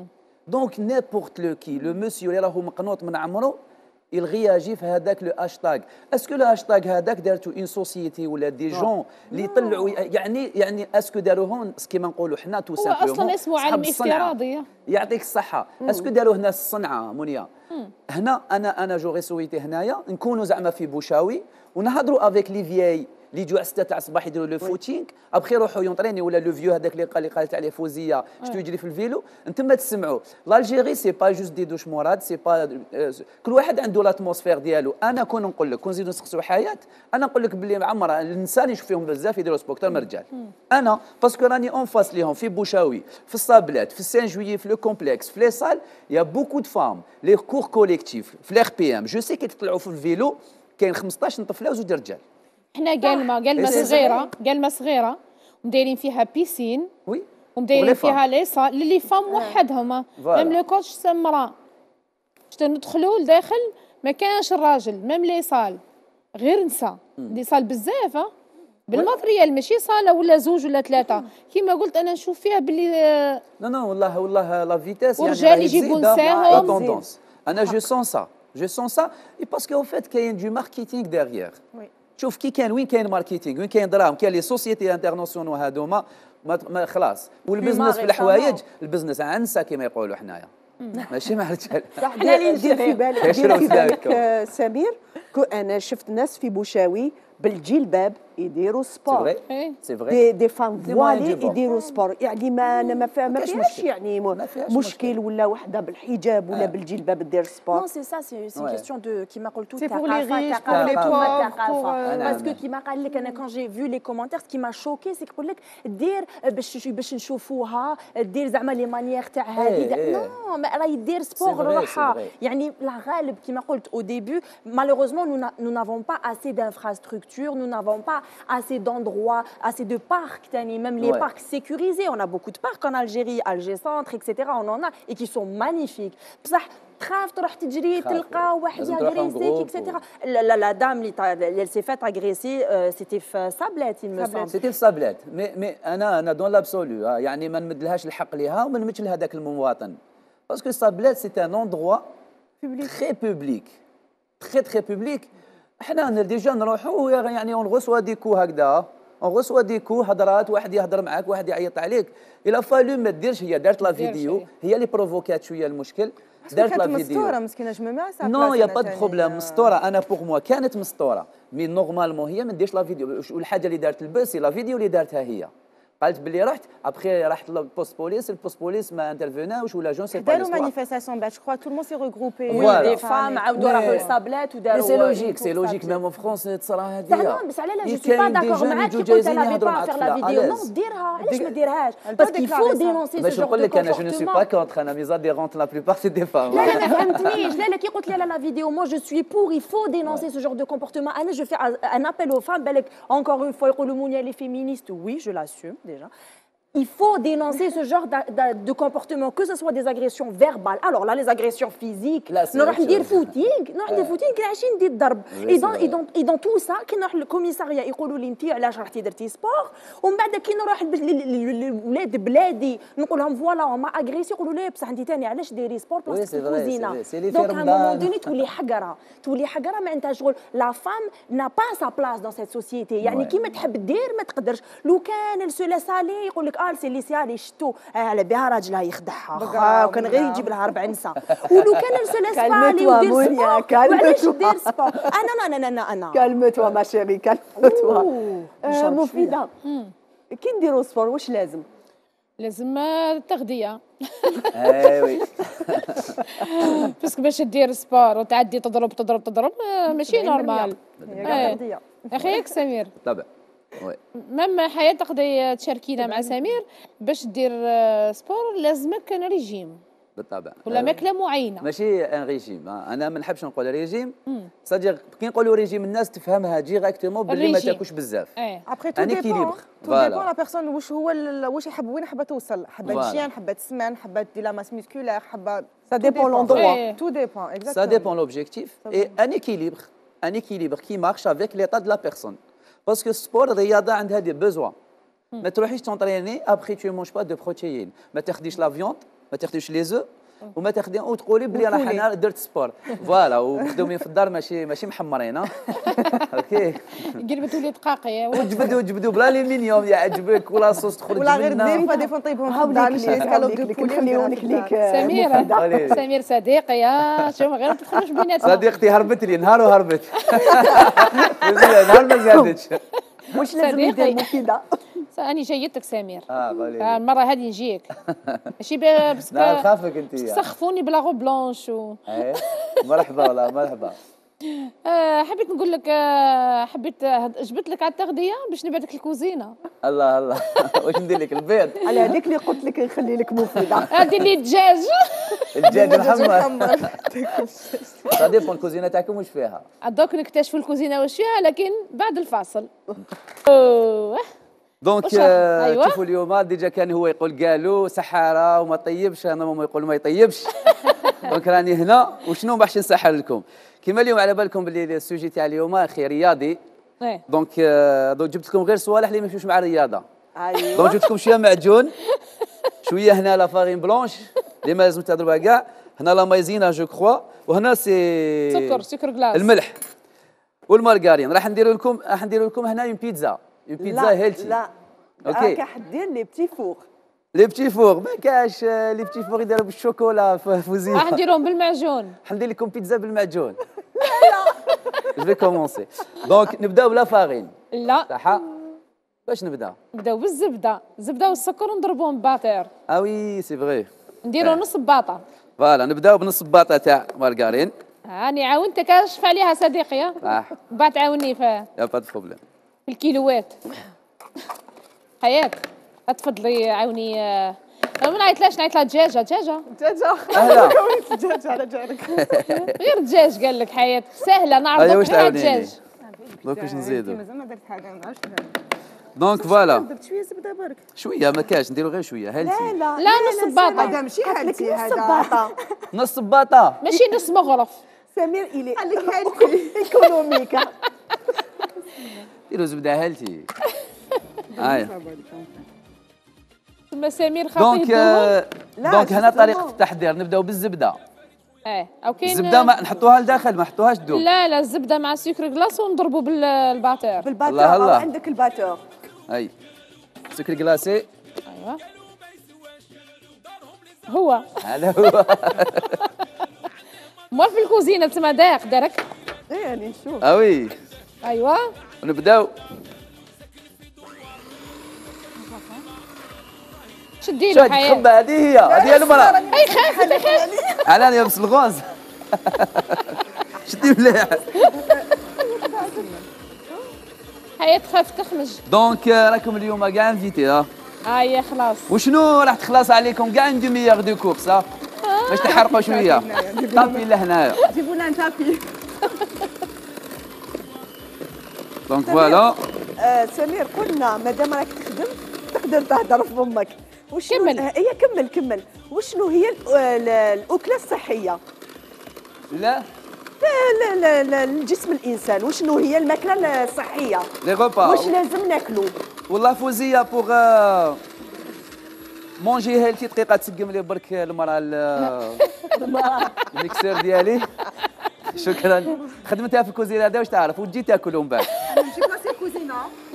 B: Donc n'importe qui, le monsieur اللي راهو مقنوط من عمره il réagit في هذاك لو هاشتاج اسكو لو هاشتاج هذاك دارتو اون سوسيتي ولا دي جون اللي يطلعوا يعني اسكو داروهم كيما نقولوا حنا تو سامبلومون
A: هو اصلا اسمه عالم افتراضي
B: يعطيك الصحه اسكو داروه هنا الصنعه منيا هنا انا جوغي سويتي هنايا نكونوا زعما في بوشاوي ونهضروا افيك لي فياي اللي يجوا على 6 تاع الصباح يديروا لو فوتينغ ابخي يروحوا يونطريني ولا لو فيو هذاك اللي قالت عليه فوزيه شتو يجري في الفيلو انتم تسمعوا الجيري سي با جوست دي دوش مراد سي با كل واحد عنده لاتموسفير ديالو انا كون نقول لك كون نزيدوا نسقسوا حياه انا نقول لك باللي عمر الانسان يشوف فيهم بزاف يديروا سبور اكثر من الرجال انا باسكو راني اون فاس ليهم في بوشاوي في الصابلات في السان جويي في لو كومبلكس في لي سال يا بوكو دو فام لي كور كوليكتيف في لي بي ام جو سي كي تطلعوا في الفيلو كاين 15 طفله وزوج رجال
A: احنا قالمه صغيره ومدايرين فيها بيسين
B: وي
A: ومدايرين فيها لي صال لي فام وحدهم ميم لو كوتش سمرا شتا ندخلوا لداخل ما كانش الراجل ميم لي صال غير نساء دي صال بزاف بالماتريال ماشي صاله ولا زوج ولا ثلاثه كيما قلت انا نشوف فيها باللي
B: نو والله لا فيتاس يعني
A: ورجال يجيبوا نساهم
B: انا جو سون سا اي باسكو او فيت كاين دو ماركتينغ ديغيير شوف كي كان وين كاين ماركتينغ وين كاين دراهم كاين لي سوسيتي انترناسيونال هادوما ما خلاص والبزنس في الحوايج البزنس عنسه كما يقولوا حنايا ماشي مع الرجال
C: حنا اللي ندير في بالك سمير انا شفت ناس في بوشاوي بالجلباب يديروا سبور
B: سي فري
C: دي فام فوالي يديروا سبور يعني ما فيهاش يعني مشكل ولا وحده بالحجاب ولا بالجلباب دير سبور
D: نو سي سا سي كيستيون دو كيما قلتو
E: سي بور لي ريش بور لي بوغ
D: باسكو كيما قال لك انا كون جي فيو لي كومونتير كيما شوكي سي يقول لك دير باش نشوفوها دير زعما لي مانيير تاع هذه نو راهي دير سبور روحها يعني لا غالب كيما قلت او ديبي مالوغوزمون nous n'avons pas assez d'infrastructures, nous n'avons pas assez d'endroits, assez de parcs, même les parcs sécurisés. On a beaucoup de parcs en Algérie, Alger Centre, etc. On en a et qui sont magnifiques. بصح تخاف تروح تجري تلقى واحد يغريسيك etc. La dame elle s'est faite agresser, c'était في صابلات il me semble.
B: C'était في صابلات mais انا دون لابسولو يعني ما نمدلهاش الحق ليها وما نمدش لهذاك المواطن باسكو صابلات سي ان اندروا très public très public. احنا ديجا نروحوا يعني اون غوسوا ديكو هكذا اون غوسوا ديكو هضرات واحد يهضر معاك واحد يعيط عليك الا فالو ما ديرش هي دارت لا فيديو هي اللي بروفوكات شويه المشكل دارت لا فيديو
E: مستوره مسكينه جماعه
B: نو يا با دو بروبليم مستوره انا بوغ موا كانت مستوره مي نورمالمون هي ما ديرش لا فيديو والحاجه اللي دارت البث لا فيديو اللي دارتها هي قالت باللي رحت ابخي رحت للبوست بوليس، البوست بوليس ما انترفيناوش ولا جون سي با
E: داروا مانيفيستاسيون بعد جو كوا تو المون سي ريغروبي
D: وي دي فام عاودوا راحوا للصابلات وداروا
B: سي لوجيك سي لوجيك ميم اون فرونس تصرا هذه
D: صح. بس على لا جو سي با داكور معاك كي قلت انا بي با فيغ لا فيديو نو ديرها علاش ما ديرهاش باسكو يفو دينونسي سو جور
B: نقول لك انا جو نو سوي با كونتر انا ميزا ديرونت لا بلوبار سي دي فام
D: لا ما فهمتنيش. لا كي قلت لي لا فيديو مو جو سوي بور يفو دينونسي سو جور دو كومبورتمون. انا جو في ان ابل او فام بالك encore une fois يقولوا مونيا لي فيمينيست وي جو لاسوم déjà. Il faut dénoncer ce genre de comportement, que ce soit des agressions verbales. Alors là, les agressions physiques, nous allons dire footing, عايشين ندير ضرب. Et dans tout ça, كي نروح للكوميساريا يقولوا لي انت علاش رحتي درتي سبور، ومن بعد كي نروح لولاد بلادي نقول لهم فوالا ما اغريسي، يقولوا لي بصح انت ثاني علاش ديري سبور بلاصه الكوزينه. دونك à un moment donné تولي حقره ما انت شغل. لا فام n'a pas sa place dans cette société. يعني كيما تحب دير ما تقدرش. لو كان السلاسالي يقول لك سي اللي سالي شتو على بها راجلها يخدعها وكان غير يجيب لها 4 نساء. ولو كان السلاسالي ودير سبور وعلاش دير سبور. انا
C: كالمتوا ما شيري كالمتوا. مفيده كي نديروا سبور واش لازم؟
A: لازم تغذيه.
B: ايوي
A: باسكو باش دير سبور وتعدي تضرب ماشي نورمال.
E: تغذيه
A: اخيك سمير
B: طبعا وي
A: ميم حياه تقدري تشاركينا مع سمير باش دير سبور لازمك ريجيم
B: بالطبع
A: ولا ماكله معينه
B: ماشي ان ريجيم. انا ما نحبش نقول ريجيم صديق كي نقولوا ريجيم الناس تفهمها ديريكتومون باللي ما تاكلش بزاف.
E: ابخي تو ديبون لا بيرسون واش يحب وين حابه توصل، حابه تجيان حابه تسمن حابه دير لا ماس مسكولير حابه
C: سا ديبون لوندروا
E: تو ديبون اكزاكتومون
B: سا ديبون لوبجيكتيف اي ان ايكيليبر كي مارش افيك ليطا دو لا بيرسون باسكو السبور الرياضه عندها دي بوزوا. ما تروحيش تونطريني ابخي تو مونج با دو بروتيين، ما تاخديش لا فيوند ما تاخديش لي زو وما تاخدي وتقولي بلي راه انا درت سبور فوالا ومخدومين في الدار ماشي محمرين. اوكي
A: قلبتوا لي دقاقي
B: وجبدوا بلا ليمينيوم يعجبك ولا صوص تخرج
E: ولا غير دير طيبهم في الدار
C: نخليونك ليك
A: سمير صديقي يا شوف غير تدخلوش بيناتنا.
B: صديقتي هربت لي نهار وهربت نهار ما زادتش.
C: واش لازم ندير مفيده؟
A: أنا جيتك سمير.
B: قولي
A: المرة هذه نجيك. ماشي بس
B: لا نخافك أنت.
A: سخفوني بلا غو بلونش
B: إيه مرحبا والله مرحبا.
A: حبيت نقول لك حبيت جبت لك على التغذية باش نبعدك الكوزينة.
B: الله واش ندير لك البيض؟
C: على هذيك اللي قلت لك نخلي لك مفيدة.
A: دير لي الدجاج.
B: الدجاج محمر. صديق الكوزينة تاعكم واش فيها؟
A: دوك نكتشفوا الكوزينة واش فيها لكن بعد الفاصل.
B: دونك شوفوا اليوم ديجا كان هو يقول قالوا سحاره وما طيبش، انا ماما يقول ما يطيبش. دونك راني هنا وشنو باش نسحر لكم كيما اليوم على بالكم باللي السوجي تاع اليوم اخي رياضي. دونك جبت لكم غير صوالح اللي ما يمشيوش مع الرياضه.
C: ايوه
B: دونك جبت لكم شويه معجون شويه هنا لا فارين بلونش اللي ما لازم تضربها كاع، هنا لا مايزينا جو كخوا، وهنا سي
A: سكر كلاص
B: الملح والمارغارين. راح ندير لكم هنا اون بيتزا هيلثي.
C: لا اوكي حدير لي بتي فور
B: لي بتي فور ما كاش لي بتي فور يديروا بالشوكولا فوزيه.
A: راح نديرهم بالمعجون.
B: حندير لكم بيتزا بالمعجون. لا جو في كومونسي. دونك نبداو بلا فارين.
A: لا
B: صح باش نبداو
A: بالزبده، الزبده والسكر ونضربوهم باتير.
B: وي سي فغي
A: نديروا نص باطه.
B: فوالا نبداو بنص باطه تاع مارغارين.
A: هاني عاونتك كاشف عليها صديقي.
B: صح
A: بعد تعاوني في
B: يا با دو بروبليم
A: في الكيلوات. حياة تفضلي عاوني. ما نعيطلاش نعيط لها دجاجه
B: اهلا
E: دجاجه على جارك.
A: غير دجاج قال لك حياة سهله نعرض غير دجاج.
B: دوك واش نزيدوا
E: مازال ما درت حاجه ما عرفتش.
B: دونك فوالا
E: درت شويه زبده برك
B: شويه ما كاش نديروا غير شويه هيلثي.
A: لا نص باطه.
E: هذا ماشي هيلثي هذا
B: نص باطه
A: ماشي نص مغرف.
C: سمير إلي
E: قال لك هيلثي
C: ايكونوميك.
B: ديروا زبده هيلثي. هاي
A: ثم سمير خاطي
B: دونك هنا طريقه التحضير. نبداو بالزبده.
A: او كاين
B: الزبده ما نحطوها لداخل ما نحطوهاش دوب.
A: لا الزبده مع السكر كلاص ونضربوا بالباتور.
C: الله عندك الباتور.
B: اي سكر كلاسي.
A: ايوه هو
B: هذا هو.
A: مو في الكوزينه تسمى داق دارك.
C: يعني نشوف.
B: وي
A: ايوه
B: ونبداو
A: شدي له حياه
B: تخبى هذه المراه
A: اي خافت
B: علاني لابس الغوز شدي مليح
A: حياه تخاف تخمج
B: دونك راكم اليوم كاع انفيتي
A: يا خلاص
B: وشنو راح تخلص عليكم كاع دو ميغ دو كورس باش تحرقوا شويه طابي لهنايا
C: جيبوا لنا تابي
B: دونك فوالا
C: سمير قلنا مادام راك تخدم تقدر تهضر في فمك
A: كمل
C: هي كمل وشنو هي الاكله الصحيه
B: لا
C: الجسم الانسان وشنو هي الماكله الصحيه
B: لي غوبا
C: واش لازم ناكلو
B: والله فوزيه بوغ مونجي هيلتي دقيقه تسقم لي برك المراه الميكسور ديالي شكرا خدمتها في الكوزينه هذا واش تعرف وتجي تاكل ومن بعد
C: نمشي بلاصه الكوزينه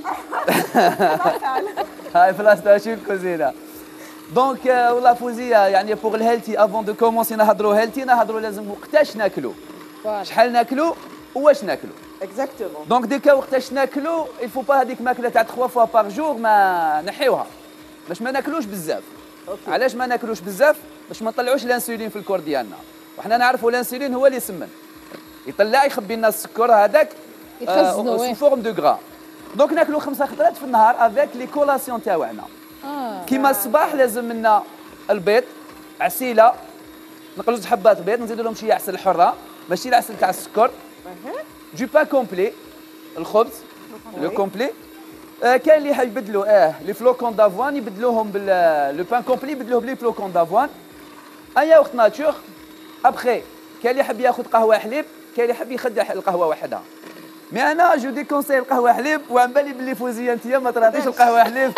B: هاي بلاصتها ماشي الكوزينه دونك والله فوزيه يعني بوغ الهيلتي افون دو كومونسي نهضروا هيلتي نهضروا لازم وقتاش ناكلوا شحال ناكلوا واش ناكلوا
C: اكزاكتومون
B: دونك ديكا وقتاش ناكلوا الفو با هذيك ماكله تاع 3 فوا باغ جور ما نحيوها باش ما ناكلوش بزاف علاش ما ناكلوش بزاف باش ما نطلعوش الانسولين في الكور ديالنا وحنا نعرفوا الانسولين هو اللي يسمن يطلع يخبي لنا السكر هذاك سو فورم دو غرا دونك ناكلوا 5 خطرات في النهار افيك لي كولاسيون تاعنا كيما الصباح لازم لنا البيض عسيله نقلوا 2 حبات بيض نزيدوا لهم شويه عسل حره ماشي العسل تاع السكر دو بان كومبلي الخبز لو كومبلي كاين اللي يبدلوا لي فلوكون دافوان يبدلوهم لو بان كومبلي يبدلوه بلي فلوكون دافوان ايا وقت ناتور ابخي كاين اللي يحب ياخذ قهوه حليب كاين اللي يحب يخدع القهوه وحدها مي انا جو دي كونساي القهوه حليب وعن بالي بلي فوزيه انت ما تراضيش القهوه حليب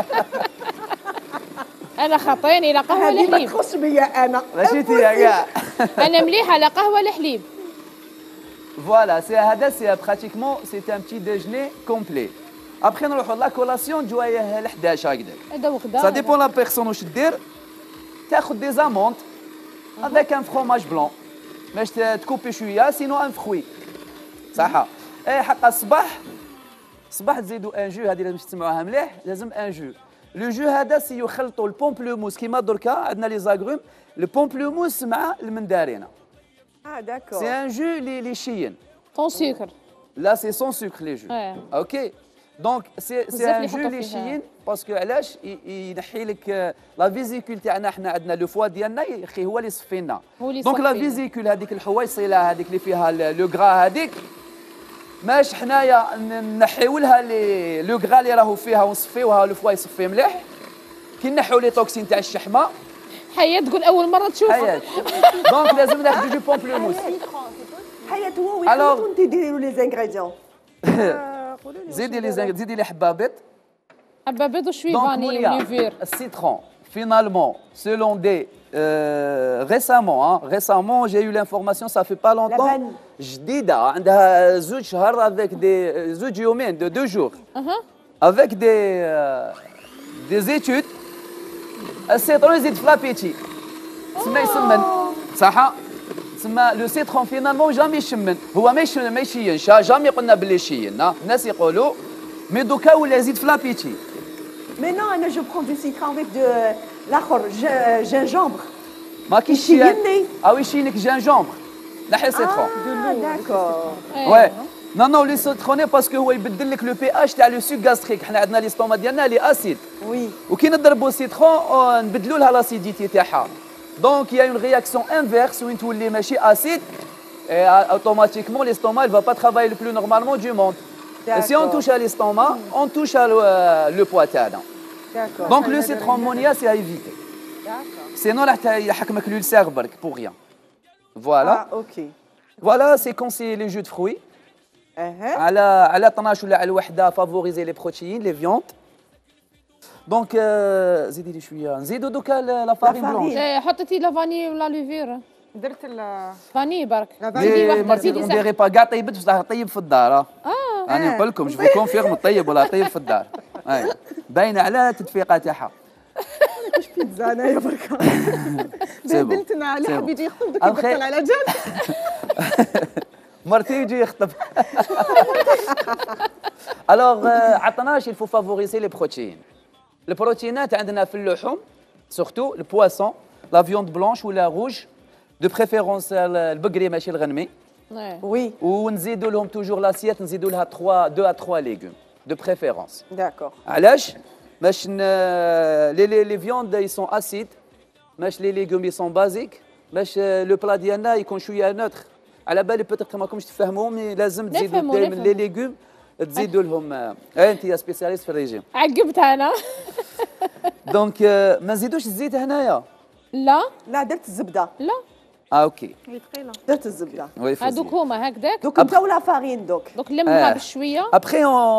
A: انا خاطيني لا قهوه لا حليب
C: ما تخص بيا انا
B: ماشي انت كاع
A: انا مليحه لا قهوه لا حليب
B: فوالا سي هذا سي براتيكمون سي ان بتي ديجني كومبلي ابخي نروحوا لا كولاسيون جوايه ل 11 هكذاك
A: هذا وخدا
B: سا ديبون لا بيرسون واش دير تاخذ دي زامونت افيك ان فروماج بلون باش تكوبي شويه سينو ان فروي صح حق الصباح تزيدوا ان جو هذه لازم تسمعوها مليح لازم ان جو لو جو هذا سي يخلطوا البومبلوموس كيما دركا عندنا لي زاغروم البومبلوموس مع المندارينه
C: داكور
B: سي ان جو لي شيين
A: طون سكر
B: لا سي سون سكر لي جو اوكي دونك سي ان جو لي شيين باسكو علاش ينحي لك لا فيزيكول تاعنا حنا عندنا لو فوا ديالنا يا اخي هو اللي يصفي لنا دونك لا فيزيكول هذيك الحويصله هذيك اللي فيها لو غرا هذيك ماش حنايا نحيو لها لو غرا اللي راهو فيها ونصفيوها لو فوا يصفي مليح كي نحيو لي توكسين تاع الشحمه
A: حياة تقول اول مره تشوفها
B: دونك لازم ناخذ دو بومبلوموس
C: حياة هو ويخلطوا انت ديري له لي زانغريديون
B: زيدي لي حبه بيض
A: حبه بيض وشويه فاني وليفير
B: السيترون finalement selon des récemment j'ai eu l'information ça fait pas longtemps جديده عندها 2 شهور avec des 2 يومين de 2 jours avec des études السيترون يزيد في لابيتي تسمى يسمن صح تسمى لو سيترون فينالمون جامي يشمن هو ما يشينش جامي قلنا باللي يشين الناس يقولوا مي دوكا ولا يزيد في لابيتي
C: مي نو انا جو برون دو سيترون افيك دو الاخر جينجومبر
B: ما كيشيني او يشينك جينجومبر نحي سيترون
C: داكور
B: وي نو لي سيتروني باسكو هو يبدل لك لو بي اش تاع لو سوك غاستريك حنا عندنا لي ستوما ديالنا لي اسيد
C: وي
B: وكي نضربوا السيترون نبدلوا لها لاسيديتي تاعها دونك يا اون رياكسيون انفيرس وين تولي ماشي اسيد automatiquement l'estomac ne va pas travailler le plus normalement du monde. Et si on touche à l'estomac, on touche à le poids تاعنا. Donc le citron monia c'est à éviter. Sinon راح يحكمك l'ulcère برك pour rien. Voilà.
C: OK.
B: Voilà, c'est conseillé les jus de fruits. على 12 ولا على الوحده favoriser les protéines, les viandes. دونك زيدي لي شويه نزيدوا دوكا لا فارين بلونش
A: حطيتي لا فاني ولا ليفير
E: درت
A: فاني برك
B: زيدي نديري با كاع طيبت بصح طيب في الدار راني نقول لكم جو كونفيرم طيب ولا طيب في الدار باينه على التدفيقه تاعها
E: واش بيتزا انايا برك بهدلتنا على حب يجي يخطب دوك يبطل على جنب
B: مرتي يجي يخطب الوغ عطناش il faut favoriser les protéines البروتينات عندنا في اللحوم surtout le poisson, la viande blanche ou la rouge, de préférence البقري ماشي الغنمي.
C: Oui.
B: ونزيدوا لهم toujours l'assiette نزيدوا لها 2 à 3 légumes de préférence.
C: D'accord.
B: علاش؟ باش les viandes ils sont acides. باش les légumes ils sont basiques. باش لو بلا ديالنا يكون شويه نوتر. على بالي بوتيتر ما راكمش تفهموا مي لازم تزيدوا دائما لي ليغوم تزيدوا لهم. انت يا سبيسياليست في الريجيم.
A: عقبت انا.
B: دونك ما نزيدوش الزيت هنايا.
C: لا درت الزبده.
A: لا.
B: اوكي.
C: درت الزبده.
A: هذوك هما هكذاك.
C: دوك انت ولا فارين دوك.
A: دوك لمها بشويه.
B: ابخي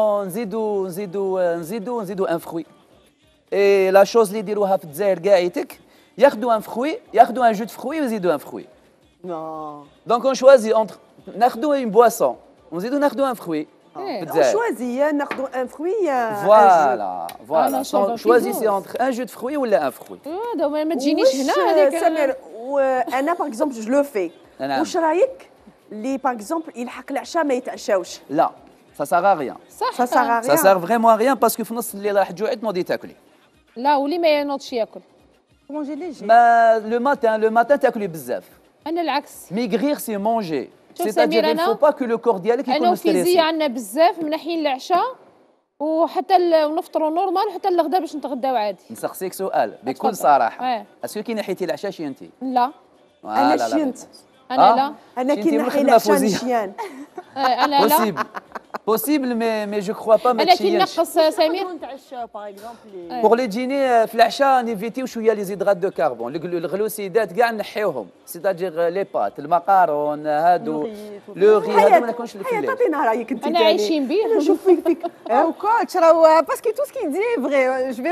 B: نزيدوا ان فروي. اي لا شوز اللي يديروها في الجزائر كاعيتك ياخذوا ان فروي ياخذوا ان جو دو فروي ويزيدوا ان فروي.
C: نو.
B: دونك اون شوازي انتر ناخذوا اون بواسون ونزيدوا ناخذوا ان فروي.
C: اون شوازي ناخذوا ان فروي.
B: فوالا شوازي انتر ان جو دو فروي ولا ان فروي.
A: هذا ما تجينيش هنا هذاك.
C: سمير وانا باغ اكزومبل جو لو في. واش رايك اللي باغ اكزومبل يلحق العشاء ما يتعشاوش؟
B: لا ça sert à rien.
C: Ça sert à rien.
B: Ça sert vraiment à rien parce que في نص الليل راح تجوعي تنوضي تاكلي.
A: لا واللي ما ينوضش ياكل.
E: Manger léger.
B: ما le matin تاكلي بزاف.
A: انا العكس.
B: Maigrir c'est manger.
A: C'est-à-dire
B: il faut pas que le corps ديالك يكون
A: أنا
B: ستريسي.
A: وفيزيا عندنا بزاف من حين العشاء وحتى ونفطروا نورمال وحتى الغداء باش نتغداو عادي.
B: نسقسيك سؤال بكل صراحة. اسكو كي نحيتي العشاء شي انت؟
A: لا.
C: انا شينت.
A: انا لا.
C: انا كي نحي العشاء نشيان.
A: انا لا.
B: possible mais je crois pas
A: انا كي نقص سمير
B: pour les dîners في العشاء نيفيتيو شويه لي زيدغات دو كربون الغلوسيدات كاع نحيوهم سيتاجير لي بات المقارون هادو لو غي هادو ما ناكلش الفليل.
C: تعطينا رايك انت.
A: انا عايشين به
C: نشوف فيك
E: كوتش راهو باسكو تو سكي دي فري جو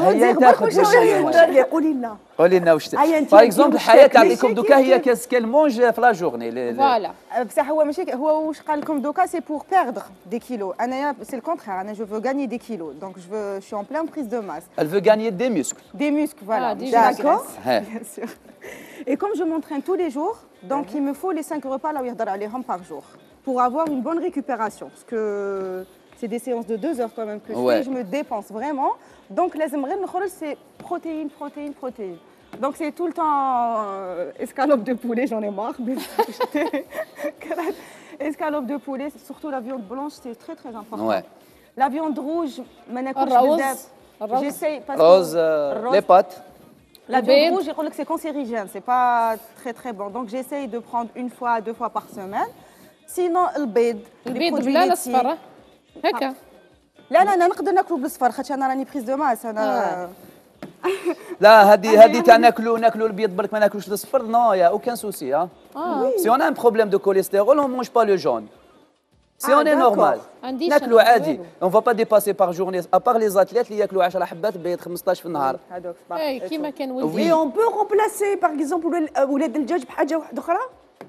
E: في
B: قولي لنا واش باغ اكزومبل الحياه تعطيكم دوكا هي كاس كال مونج في لا جورني.
E: فوالا بصح هو ماشي هو واش قال لكم دوكا سي بور بيردر دي كيلو. انايا سي الكونترير انا جو فو غاني دي كيلو دونك جو شي اون بلان بريز دو ماس.
B: Elle veut gagner des muscles.
E: Des muscles, voilà.
C: D'accord.
E: Bien sûr. Et comme je m'entraîne tous les jours, donc il me faut les 5 repas là où il y a par jour pour avoir une bonne récupération. Parce que c'est des séances de 2 heures quand même que je fais, je me dépense vraiment. Donc les émergents, c'est protéines. Donc c'est tout le temps escalope de poulet, j'en ai marre. Escalope de poulet, surtout la viande blanche, c'est très très important.
B: Ouais.
E: La viande rouge, j'essaye parce
B: rose, les pâtes.
E: La viande rouge, je crois que c'est cancérigène, c'est pas très très bon. Donc j'essaye de prendre 1 fois, 2 fois par semaine. Sinon, le bed, les produits laitiers.
A: هكا.
E: لا نقدر ناكلو بالصفر خاطر انا راني بريز دو ماس انا.
B: لا هذه تاع ناكلوا البيض برك ما ناكلوش الصفر نو يا اوكان سوسي ها. سي اون ان بروبليم دو كوليسترول اون مونج با لو جون. سي اون اي نورمال ناكلوا عادي اون فا با ديباسي بار جورني ابار لي زاتليت اللي ياكلوا 10 حبات بيض 15 في النهار.
A: اي كيما كان ولدي.
C: اي اون بو رومبلاسي باغ اكزومبل ولاد الدجاج بحاجه واحده اخرى.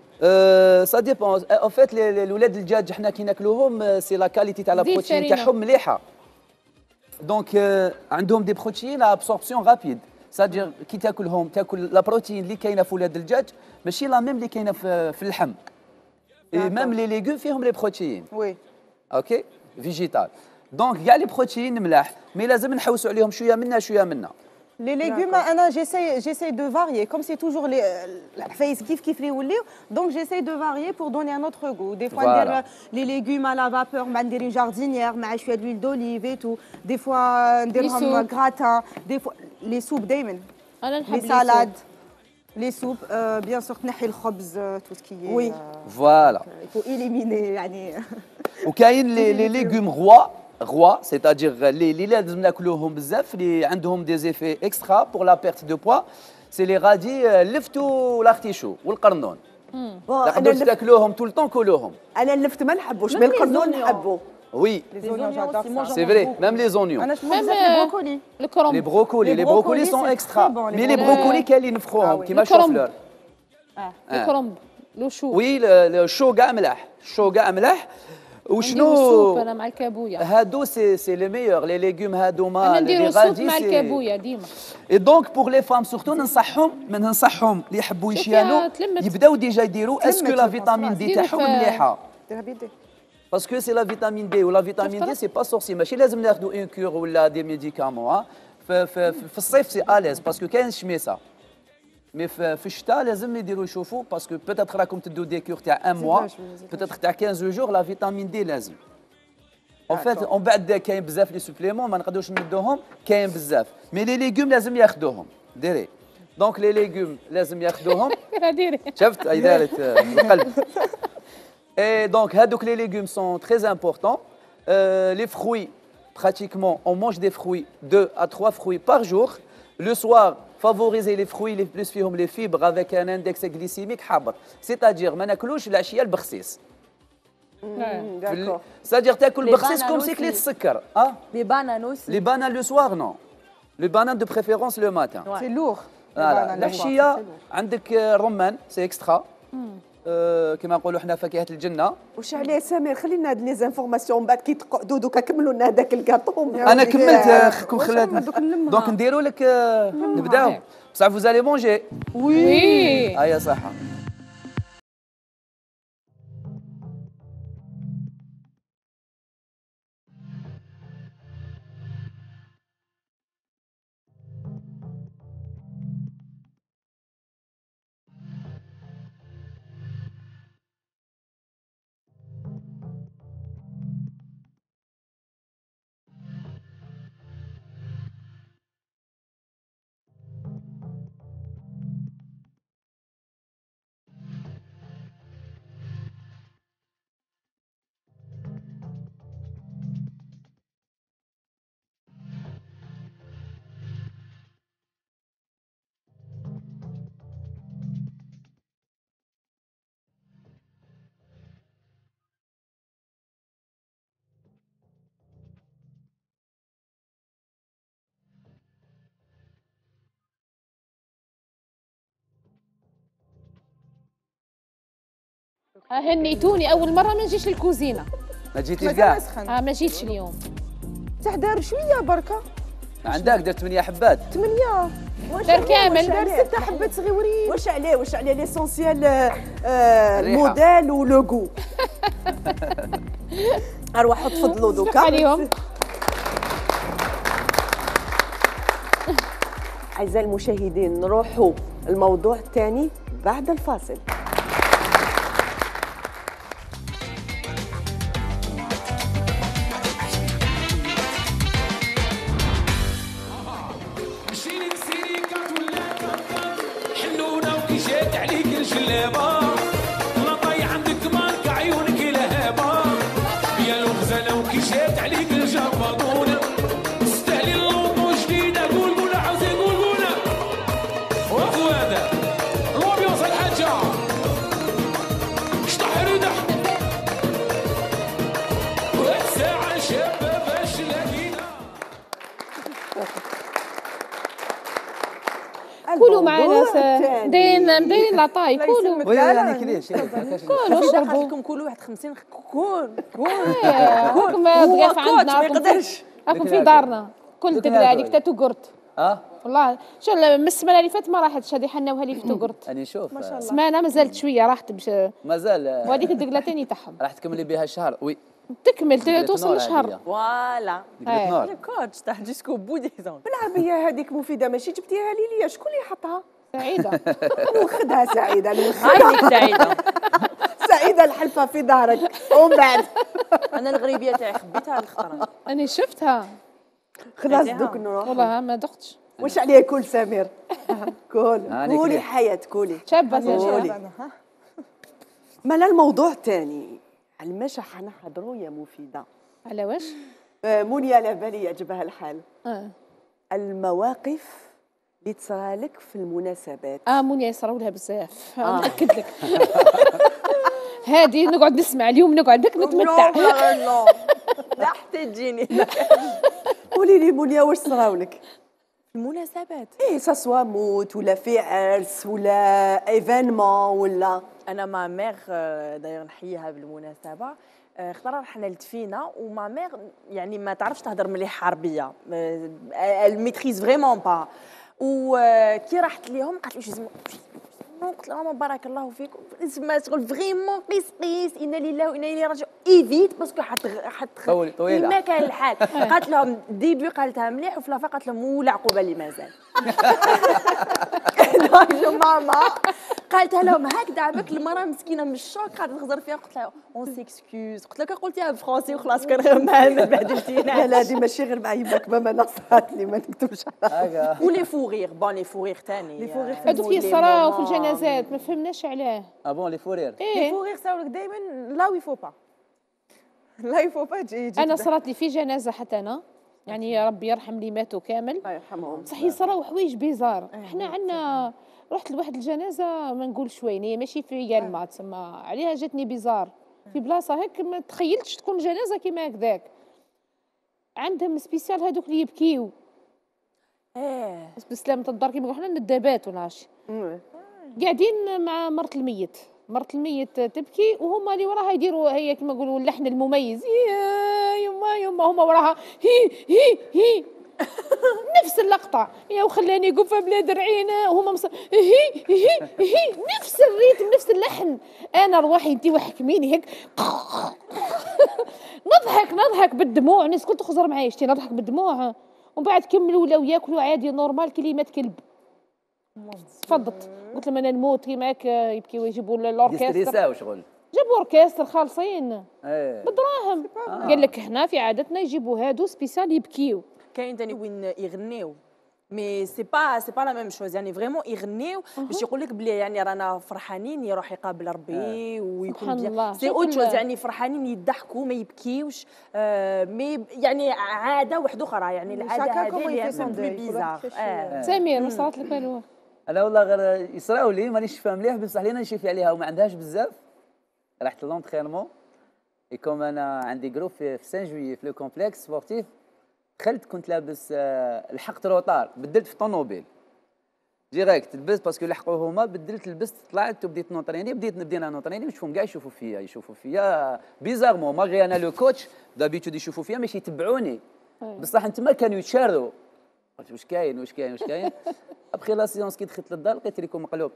B: سا ديبون ان فيت الولاد الدجاج حنا كي ناكلوهم سي لا كاليتي تاع لا بروتين تاعهم مليحه. دونك عندهم دي بروتين ابسوربسيون رابيد سادير كي تاكلهم تاكل لا بروتين اللي كاينه في ولاد الدجاج ماشي لا ميم اللي كاينه في اللحم. اي ميم لي ليغوم فيهم لي بروتين.
E: وي
B: اوكي فيجيتال دونك كاع لي بروتين ملاح مي لازم نحوسوا عليهم شويه منا شويه منا.
E: Les légumes, j'essaie de varier. Comme c'est toujours la face kiff les oulio, donc j'essaie de varier pour donner un autre goût. Des fois, voilà. Les légumes à la vapeur, une jardinière, je fais de l'huile d'olive et tout. Des fois, des gratin, des fois les soupes d'Aymen, les salades, les soupes, bien sûr, le khobz, tout ce qui est.
C: Oui.
B: Voilà.
E: Il faut éliminer.
B: Ou les légumes rois, c'est-à-dire les لازم ناكلوهم بزاف اللي عندهم des effets extra pour la perte de poids, c'est les radis اللفت والارتيشو والقرنون. تقدروا تاكلوهم طول الطون كلوهم.
C: انا اللفت ما نحبوش مي القرنون نحبو.
B: Oui, c'est vrai, même les oignons.
E: Même
B: les brocolis sont extra. Mais les brocolis كاين نفخوهم كيما شوفلور.
A: الكرنب لو شو.
B: Oui, le شو كاع ملاح، الشو كاع ملاح.
A: وشنو انا مع الكابويا
B: هادو سي لي ميور لي ليغوم هادوما
A: لي غادي مع الكابويا ديما.
B: اي دونك بور لي فام سورتو ننصحهم اللي يحبوا يشيانوا يبداو ديجا يديروا اسكو لا فيتامين دي تاعهم مليحه باسكو سي لا فيتامين دي ولا فيتامين دي سي با سورسي ماشي لازم ناخذوا اون كور ولا دي ميديكامون في الصيف سي اليز باسكو كاين شميسه، مي في الشتاء لازم يديروا يشوفوا باسكو بيتيت راكم تدوا دي كور تاع 1 موا بيتيت تاع 15 جور لا فيتامين دي لازم. اون فيت اون بعد كاين بزاف لي سوبليمون ما نقدروش نمدوهم، كاين بزاف مي لي ليغوم لازم ياخذوهم ديري. دونك لي ليغوم لازم ياخذوهم. شفت اي دارت القلب. اي دونك هادوك لي ليغوم سون تري امبورطون. لي فروي pratiquement on mange des fruits 2 à 3 fruits par jour. Le soir, favoriser les fruits les plus فيهم les fibres avec un index glycémique حابط. C'est-à-dire ما ناكلوش العشيه البخسيس. C'est-à-dire تاكل بخسيس كوم سي كليت السكر.
D: Les bananes aussi.
B: Les bananes le soir non. Les bananes de préférence le matin.
E: C'est lourd.
B: العشيه عندك الرمان سي اكسترا. كما نقولوا حنا فاكهه الجنه.
C: واش عليه سمير خلينا هاد لي زانفورماسيون من بعد كي تقعدوا دوكا كملوا لنا هذاك الكاطو.
B: انا كملت خكون خلات دونك نديروا لك نبداو بصح vous allez manger.
A: وي
B: هيا صحه.
A: هنيتوني اول مره ما نجيش للكوزينه.
B: ما جيتيش كاع؟
A: ما جيتش اليوم.
E: تحضر شويه بركه.
B: عندك درت 8 حبات.
E: 8
A: دار كامل.
E: دار 6 حبات صغيورين.
C: واش عليه ليسونسيال الموديل ولوغو. ارواحوا تفضلوا دوكا.
A: عليهم.
C: أعزائي المشاهدين نروحوا الموضوع الثاني بعد الفاصل.
A: كلوا معنا مدايرين لاطاي كلوا.
B: وي يعني كليش
A: كلوا شربوا.
D: لكم كل واحد 50 كون
A: راكم ضياف عندنا.
D: ما يقدرش.
A: راكم في دارنا كل دقله هذيك تاتو قرط. والله شو من السمانه اللي فاتت ما راحتش هذه حناوها لي في قرط.
B: راني نشوف
A: ما شاء الله سمانه مازالت شويه راحت
B: مازال.
A: وهذيك الدقله ثاني تاعهم
B: راح تكملي بها شهر. وي
A: تكمل توصل لشهر.
D: فوالا
B: لي
D: كوتش تاع جيسكو بو ديزون.
C: بالعربيه هذيك مفيده ماشي جبتيها لي ليا شكون اللي حطها؟
A: سعيده.
C: نوخدها سعيده
D: هايك سعيده.
C: سعيده الحلفه في ظهرك ومن بعد
D: انا الغريبيه تاعي خبيتها الخطره.
A: انا شفتها.
C: خلاص دوك نروح.
A: والله ما دقتش.
C: واش عليه كل سمير؟ كولي حياة كولي.
A: شابه
C: كولي. مالا الموضوع الثاني على الماشا حنحضروا يا مفيده.
A: على واش؟
C: منيا على بالي يعجبها الحال. المواقف اللي تصرالك في المناسبات.
A: منيا يصراو لها بزاف. نأكد لك. هذه نقعد نسمع اليوم نقعد لك نتمتع.
D: لا حتى تجيني.
C: قولي لي منيا واش صراولك؟
D: المناسبات.
C: ساسوا موت ولا في عرس ولا ايفينمون ولا.
D: انا ما ميغ داير نحييها بالمناسبه. خطره رحنا لتفينا وما ميغ يعني ما تعرفش تهضر مليح عربيه. الميتريز فريمون با. وكي رحت ليهم قالت لي قلت لها ماما بارك الله فيك ما شغل فريمون قيس انا لله وانا اليه راجعون ايفيت باسكو
B: طويله
D: ما كان الحال. قالت لهم ديبي قالتها مليح وفي لافا قالت لهم ولا عقوبه اللي مازال. ماما قالتها لهم هكذا عباك المراه مسكينه من الشوك قاعده تهضر فيها. قلت لها اون سيكسكوز قلت لها قلتيها بالفرنسي وخلاص كان غير ما بهدلتينا.
C: لا هذه ماشي غير مع يماك ماما نصحت لي ما نكتبش عليها.
D: ولي فوغيغ بون لي فوغيغ ثاني
C: لي فوغيغ
A: هذوك يصراو في الجنازات ما فهمناش علاه.
B: بون لي فورير
E: لي فوغيغ صاروا لك دائما لا وي فو با لا يفو با تجي.
A: انا صرات لي في جنازه حتى انا يعني يا ربي يرحم اللي ماتوا كامل
C: الله يرحمهم.
A: صح يصراو حوايج بيزار. احنا عندنا رحت لواحد الجنازه ما نقولش وين هي ماشي في ريال ما تسمى عليها جاتني بيزار في بلاصه هيك ما تخيلتش تكون جنازه كيما هكذاك. عندهم سبيسيال هذوك اللي يبكيو بسلامة الدار كيما حنا الندابات ولا شي قاعدين مع مرت الميت تبكي وهما اللي وراها يديروا هي كما نقولوا اللحن المميز يما هما وراها هي نفس اللقطه يا وخلاني قفه بلاد رعينا وهما هي نفس الريتم نفس اللحن. انا رواحي انتي وحكميني هيك نضحك بالدموع. الناس كنت تخزر معايا شتي نضحك بالدموع ومن بعد كملوا ولاو ياكلوا عادي نورمال كلمات كلب. تفضت قلت لهم انا نموت كيما هكا يبكيو يجيبوا الاوركستر
B: شغل
A: جابوا اوركستر خالصين بالدراهم.
B: آه.
A: قال لك احنا في عادتنا يجيبوا هادو سبيسيال يبكيو.
D: كاين ثاني وين يغنيو مي سي با لا ميم شوز يعني فريمون يغنيو باش يقول لك بلي يعني رانا فرحانين يروح يقابل ربي ويكون بيان سي اوت شوز يعني فرحانين يضحكوا ما يبكيوش مي يعني عاده واحده اخرى يعني العاده هذه اللي بيزار.
A: سمير ما صارت لك والو؟
B: انا والله غير يصراو لي مانيش فاهم مليح بصح لينا نشوف عليها وما عندهاش بزاف. رحت لونترينمون اي كوم انا عندي جروب في سان جويي في لو كومبلكس سبورتيف. دخلت كنت لابس لحقت روطار بدلت في طونوبيل ديريكت لبست باسكو لحقوا هما بدلت لبست طلعت وبديت نونطريني بدينا نونطريني نشوفهم كاع يشوفوا فيا بيزارمون ماغري انا لو كوتش دابيتود يشوفوا فيا ماشي يتبعوني بصح انتما كانوا يتشاروا. قلت واش كاين ابخي لا سيونس كي دخلت للدار لقيت تريكو مقلوب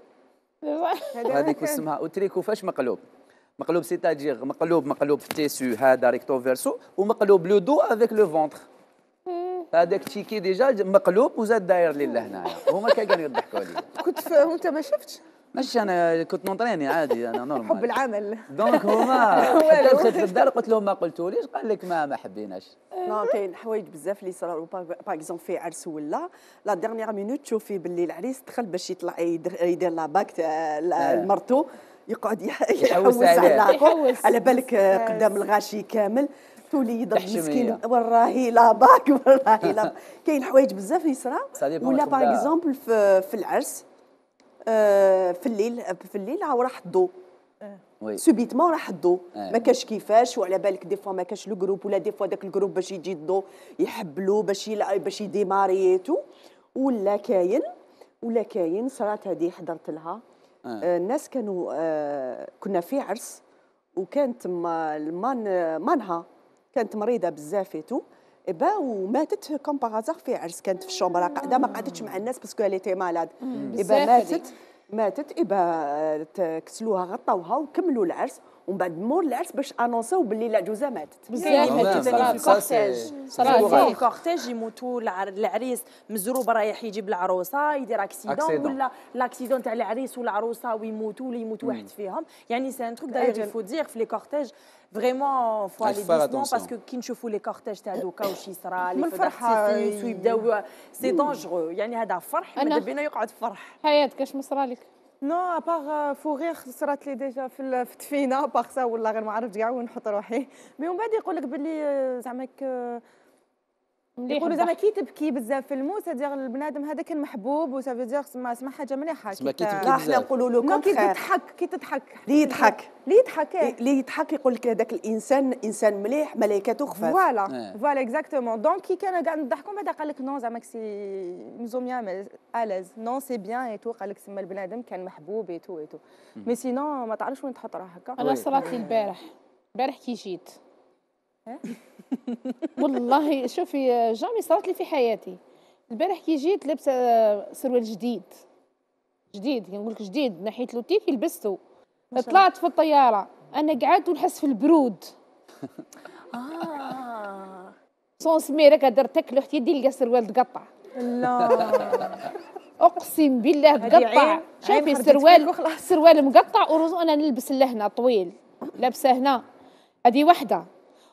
B: هذيك اسمها وتريكو فاش مقلوب سيتاجير مقلوب في تيسو هذا ريكتو فيرسو ومقلوب لو دو افيك لو فونتر هذاك تشيكي ديجا مقلوب وزاد داير لي لهنايا هما كانوا يضحكوا عليا.
E: كنت وانت ما شفتش
B: ماشي انا كنت نونطريني عادي انا نورمال
E: حب العمل
B: دونك هما حتى دخلت للدار قلت لهم ما قلتوليش قال لك ما حبيناش.
C: نو كاين حوايج بزاف اللي صراو باغ اكزومبل في عرس ولا لا ديرنيير مينوت تشوفي باللي العريس دخل باش يطلع يدير لا باك المرتو يقعد يحوس على بالك قدام الغاشي كامل تولي يضرب مسكين وراهي لا باك كاين حوايج بزاف يصرا ولا باغ اكزومبل في العرس في الليل راح الضو سوبيتمون راح الضو ما كاش كيفاش وعلى بالك دي فوا ما كاش لو جروب ولا دي فوا داك الجروب باش يجي الضو يحبلو باش يديماريتو ولا كاين صرات هذه حضرت لها. الناس كانوا كنا في عرس وكانت مانها كانت مريضه بزافيتو إبا وماتت كوم باغازار في عرس كانت في الشومبرا قاعده ما قعدتش مع الناس باسكو هي تي مالاد إبا ماتت إبا كسلوها غطاوها وكملوا العرس ومن بعد مور العرس باش انونساو باللي العجوزه ماتت
D: بزاف في الكورتيج يموتوا العريس مزروب رايح يجيب العروسه يدير اكسيدون ولا لاكسيدون تاع العريس والعروسه ويموتوا ولا يموت واحد فيهم يعني سي ان تروك داير يفو دير في لي كورتيج فريمون فوا لي ديسمون باسكو كي نشوفوا لي كورتيج تاع دوكا واش يصرى لي فدارتيفيس ويبداو سي دونجرو يعني هذا فرح ماذا بينا يقعد فرح.
A: حياتك كاش مصرى لك؟
E: نو ابار فوغيغ صرات لي ديجا في التفينه باغ سا ولا غير ما عرفتش كاع وين نحط روحي مي ومن بعد يقول لك باللي زعما يقولوا زعما كي تبكي بزاف في الموت سادير البنادم هذا كان محبوب وسافي دير سما حاجه مليحه
C: لا حنا نقولوا له كونترير
E: كي تضحك
C: اللي يضحك يقول لك هذاك الانسان انسان مليح ملائكته خفاف
E: فوالا اكزاكتومون دونك كي كان قاعد نضحكوا بعد قال لك نو زعما سي مزوميا الاز نو سي بيان اي تو قال لك سما البنادم كان محبوب اي تو مي سينو ما تعرفش وين تحط روحك.
A: انا صرات لي البارح كي جيت والله شوفي جامي صارت لي في حياتي البارح كي جيت لابسه سروال جديد جديد كنقول لك جديد، نحيت له تيكي لبسته، طلعت في الطياره انا قعدت ونحس في البرود. صون سميره كدر تاكلو حتى يدي لقى السروال تقطع.
D: لا
A: اقسم بالله تقطع. شوفي السروال مقطع وانا نلبس لهنا طويل لابسه هنا. هذه وحده.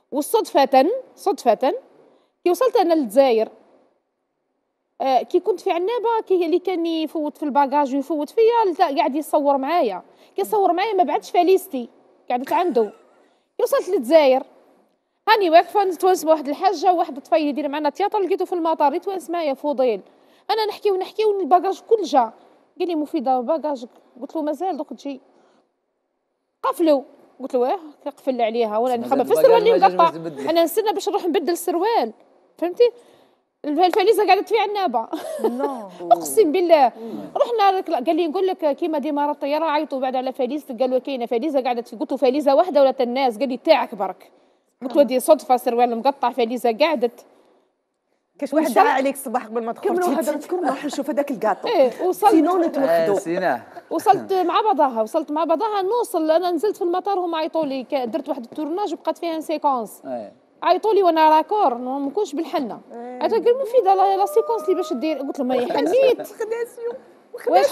A: صدفه كي وصلت انا للجزائر كي كنت في عنابه كي اللي كان يفوت في الباجاج ويفوت فيا قاعد يصور معايا، كي يصور معايا ما بعدش فاليستي قعدت عنده. كي وصلت للجزائر هاني واقفه نتونس بواحد الحاجه وواحد طفيل يدير معنا تياتر لقيته في المطار يتونس معايا فضيل. انا نحكيو الباجاج كل جا. قال لي مفيده باجاجك؟ قلت له مازال دوك تجي. قفلوا قلت له قفل عليها ولا نخبى في السروال اللي مقطع. انا نستنى باش نروح نبدل السروال فهمتي. الفاليزه قعدت في عنابه. اقسم بالله رحنا قال لي نقول لك كيما ديما الطياره عيطوا بعد على فاليزه قالوا كاينه فاليزه قعدت. قلت له فاليزه واحده ولا الناس؟ قال لي تاعك برك. قلت له دي صدفه سروال مقطع فاليزه قعدت.
D: كاش واحد دعا عليك الصباح قبل ما تخرج.
C: كملوا هضرتكم نروح نشوف هذاك الكاطو.
A: وصلت
C: سينو نتوحدوا.
A: وصلت مع بعضها نوصل. انا نزلت في المطار هما عيطوا لي درت واحد التورناج وبقات فيها سيكونس. عيطوا لي وانا راكور ما نكونش بالحنه. عيطوا قال مفيده لا سيكونس اللي باش دير. قلت له ماني حنيت. واش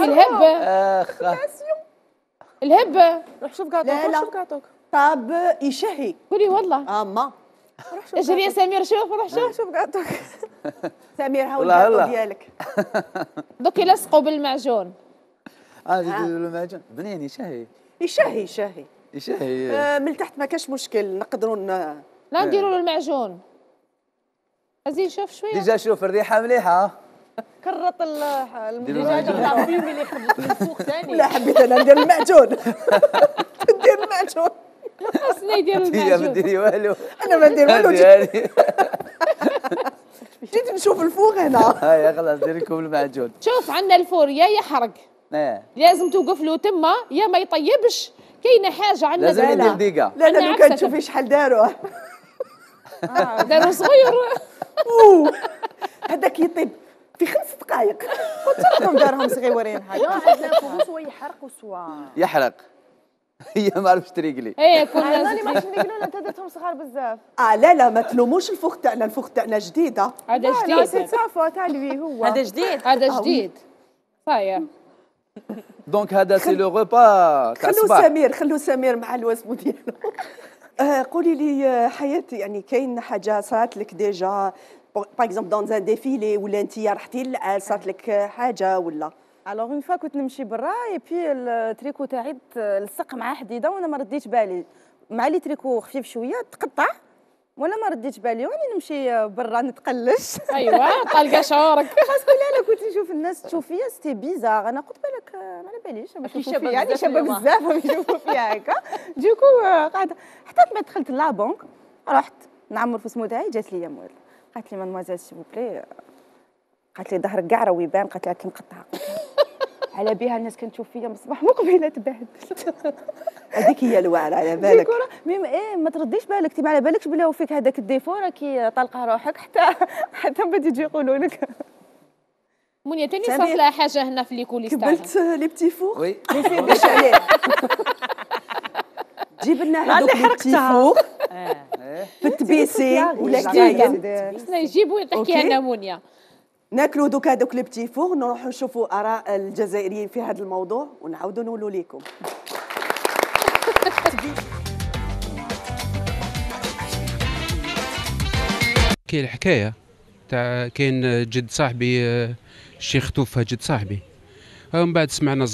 A: الهبه
D: روح شوف كاطوك.
C: طاب يشهي.
A: قولي والله
C: ما
A: اجري يا سمير روح
D: شوف كاطوك.
C: سمير هاو الكاطو ديالك.
A: دوك يلصقوا بالمعجون.
B: بالمعجون بنين
C: يشهي. من تحت ما كاش مشكل نقدروا
A: لا نديروا له المعجون. زين شوف شويه
B: ديجا شوف الريحه مليحه.
D: كرط الدجاجه تاع الفيلم اللي خرجت من الفوق ثاني.
C: لا حبيت انا ندير المعجون. ندير المعجون.
A: خاصنا يديروا المعجون.
B: ما ديري والو.
C: انا ما ندير والو. جيت نشوف الفوق هنا.
B: هيا خلاص دير لكم المعجون.
A: شوف عندنا الفور يا يحرق لازم توقف له تما يا ما يطيبش. كاينه حاجه عندنا
B: لازم يدير دقيقه.
C: لا لو كان تشوفي شحال داروه.
A: داروا صغير.
C: هذاك يطيب في 5 دقائق.
D: قلت لكم دارهم صغيورين هكا. عندنا سوا
B: يحرق هي ما عرفتش تريقلي.
A: كنا
D: ماني ما نقولوا انت درتهم صغار بزاف.
C: لا ما تلوموش الفوق تاعنا جديده.
A: هذا جديد.
D: سي صافا تاع لوي هو.
A: هذا جديد صاير.
B: دونك هذا سي لو ريبا تاع الصباح.
C: خلو سمير مع الوسم ديالو. قولي لي حياتي يعني كاين حاجه صارت لك ديجا باغ اكزومبل دون ان ديفيلي ولا انت رحتي للعال صارت لك حاجه ولا؟
D: الوغ اون فوا كنت نمشي برا اي بي التريكو تاعي لصق مع حديده وانا ما رديتش بالي. مع لي تريكو خفيف شويه تقطع وانا ما رديتش بالي وانا نمشي برا نتقلش.
A: ايوا طالقه شعورك.
D: باسكو لا كنت نشوف الناس تشوف فيا سيتي بيزار. انا قلت بالك ما على باليش يشوفوا فيا يعني شابه بزاف يشوفوا فيا هكا. دوكو قاعده حتى ما دخلت لا بنك رحت نعمر في اسمو تاعي. جات لي مول قالت لي مادموازيل سي بوبلي. قالت لي ظهرك كاع راه يبان. قالت لها كي مقطعه على بها الناس كانت تشوف فيا من الصباح مقبله تبهدلت.
C: هذيك هي الواعره على بالك.
D: ما ترديش بالك انت ما على بالكش بلي فيك هذاك الديفو راكي طالقه روحك حتى ما تجي يقولوا لك.
A: منيا تاني صارت لها حاجه هنا في ليكوليس تاعنا.
C: قبلت لي بتي فور.
B: وي
C: باش عليه جيب لنا هذوك لي بتي فور في التبيسي ولا كاين.
A: خصنا يجيبوا تحكيها لنا منيا.
C: ناكلوا دوك هذوك لي بتي فور نروحوا نشوفوا اراء الجزائريين في هذا الموضوع ونعاودوا نقولوا لكم.
N: كاين الحكايه تاع كاين جد صاحبي الشيخ توفى جد صاحبي. ومن بعد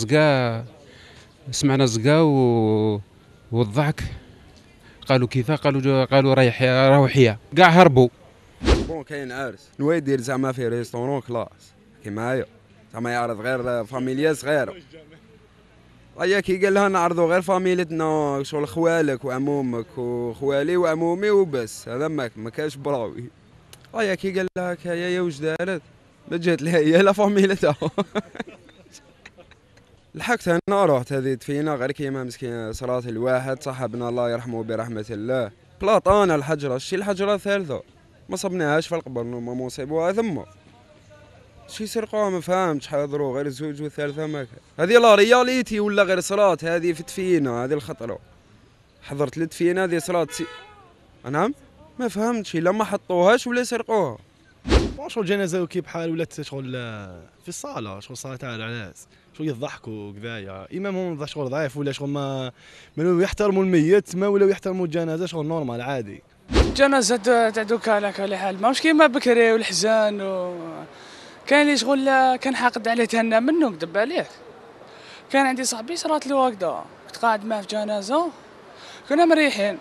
N: سمعنا زقا والضحك. قالوا كيفاه قالوا روحيه كاع هربوا.
O: بون كاين عرس نوا يدير زعما في ريستورون كلاس كيما زعما يعرض غير فاميليا صغيره. هيا كي قال لها نعرضوا غير فاميلتنا شغل خوالك وعمومك وخوالي وعمومي وبس. هذا ما كاش براوي. هيا كي قال لها هكايا يا واش دارت ما جات لها هي لا فاميلتها. لحقت انا رحت هذه دفينا غير كيما مسكين صرات الواحد صاحبنا الله يرحمه برحمه الله بلاطانا الحجره الحجره الثالثه ما صبناهاش في القبر ما مصيبوها ثم شي يسرقوها ما فهمتش، حاضروا غير الزوج والثالثه ما كان. هذه لا رياليتي ولا غير صلاة؟ هذه في التفينه، هذه الخطره. حضرت التفينه هذه صلاة نعم ما فهمتش، الا ما حطوهاش ولا يسرقوها.
P: شغل جنازه كي بحال ولات شغل في الصاله، شغل صلاه تاع العراس، شغل يضحكوا كذايا، امامهم شغل ضعيف ولا شغل ما يحترموا الميت، ما ولاو يحترموا الجنازه، شغل نورمال عادي.
Q: الجنازه تاع دوكا على كل حال ماهوش كيما بكري والحزان كاين اللي شغل كان حاقد عليه تهنى منه كذب عليه. كان عندي صاحبي صرات له هكذا، كنت قاعد معاه في جنازه كنا مريحين،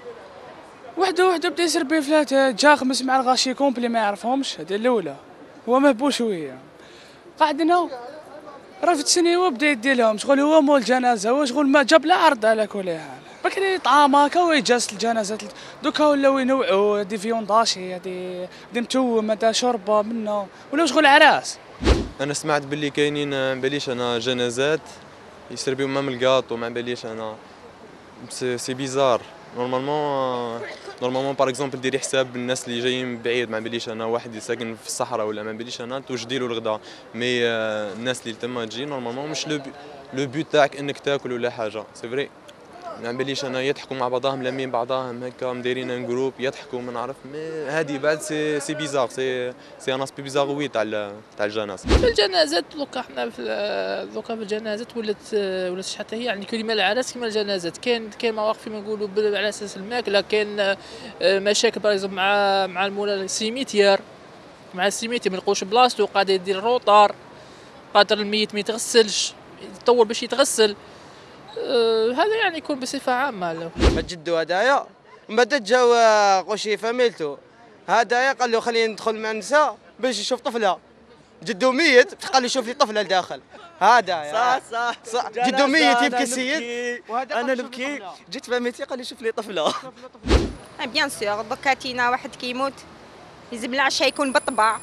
Q: وحده بدا يسرب بيه فلاتات، جا خمس مع الغاشي كومبلي ما يعرفهمش، هذه الاولى هو مهبو شويه. قعدنا رفت سني وبدا يدي لهم شغل هو مول الجنازه، هو شغل ما جاب لا عرض على كل حال. بكري طعام هكا ويجلس الجنازات، دوكا ولاو ينوعوا هادي فيونداشي، هادي متوم، هذا شوربه منا، ولاو شغل عراس.
R: انا سمعت باللي كاينين ما باليش انا جنازات يسربيو مام الكاطو، ما باليش انا سي بيزار. نورمالمون باغ اكزومبل ديري حساب الناس اللي جايين من بعيد، ما باليش انا واحد ساكن في الصحراء ولا ما باليش انا توجدي له الغداء، مي الناس اللي تما تجي نورمالمون مش لو بوت تاعك انك تاكل ولا حاجه، سي فري. ما باليش انا يضحكوا مع بعضهم لامين بعضهم هكا مدايرين ان جروب يضحكوا ما نعرف، هذه بعد سي بيزار، سي ان اسبي بيزار وي تاع الجنازه.
S: الجنازات دوكا حنا دوكا في الجنازات ولات حتى هي يعني كلمه العراس كما الجنازات، كاين مواقف كما نقولوا على اساس الماكله، كاين مشاكل باغ مع المولى السيميتير، مع السيميتير ما يلقوش بلاصتو، قاعد يدير الروطار، قادر الميت ما يتغسلش يطول باش يتغسل. هذا يعني يكون بصفه عامه.
H: مجدو هدايا من بعد جاو قوشي فاميلتو هدايا، قال له خليني ندخل مع النساء باش يشوف طفله. جدو ميت قال لي شوف لي طفله لداخل هدايا. صح جدو ميت يبكي السيد
T: انا نبكي، جيت فاميلتي قال لي شوف لي طفله.
L: بيان سور دوكا كاينه واحد كيموت يلزم العشاء يكون بالطبع،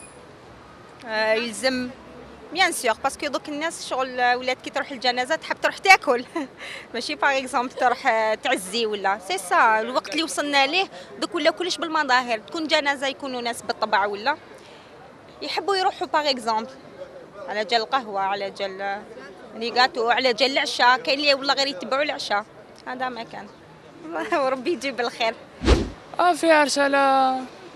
L: يلزم بيان سور باسكو دوك الناس شغل ولات كي تروح الجنازه تحب تروح تاكل ماشي باغ اكزومبل تروح تعزي ولا سي سا. الوقت اللي وصلنا ليه دوك ولا كلش بالمظاهر، تكون جنازه يكونوا ناس بالطبع ولا يحبوا يروحوا باغ اكزومبل على جال القهوه، على جال ليغاتو، على جال العشاء. كاين اللي والله غير يتبعوا العشاء، هذا ما كان وربي يجيب الخير.
Q: فيها رساله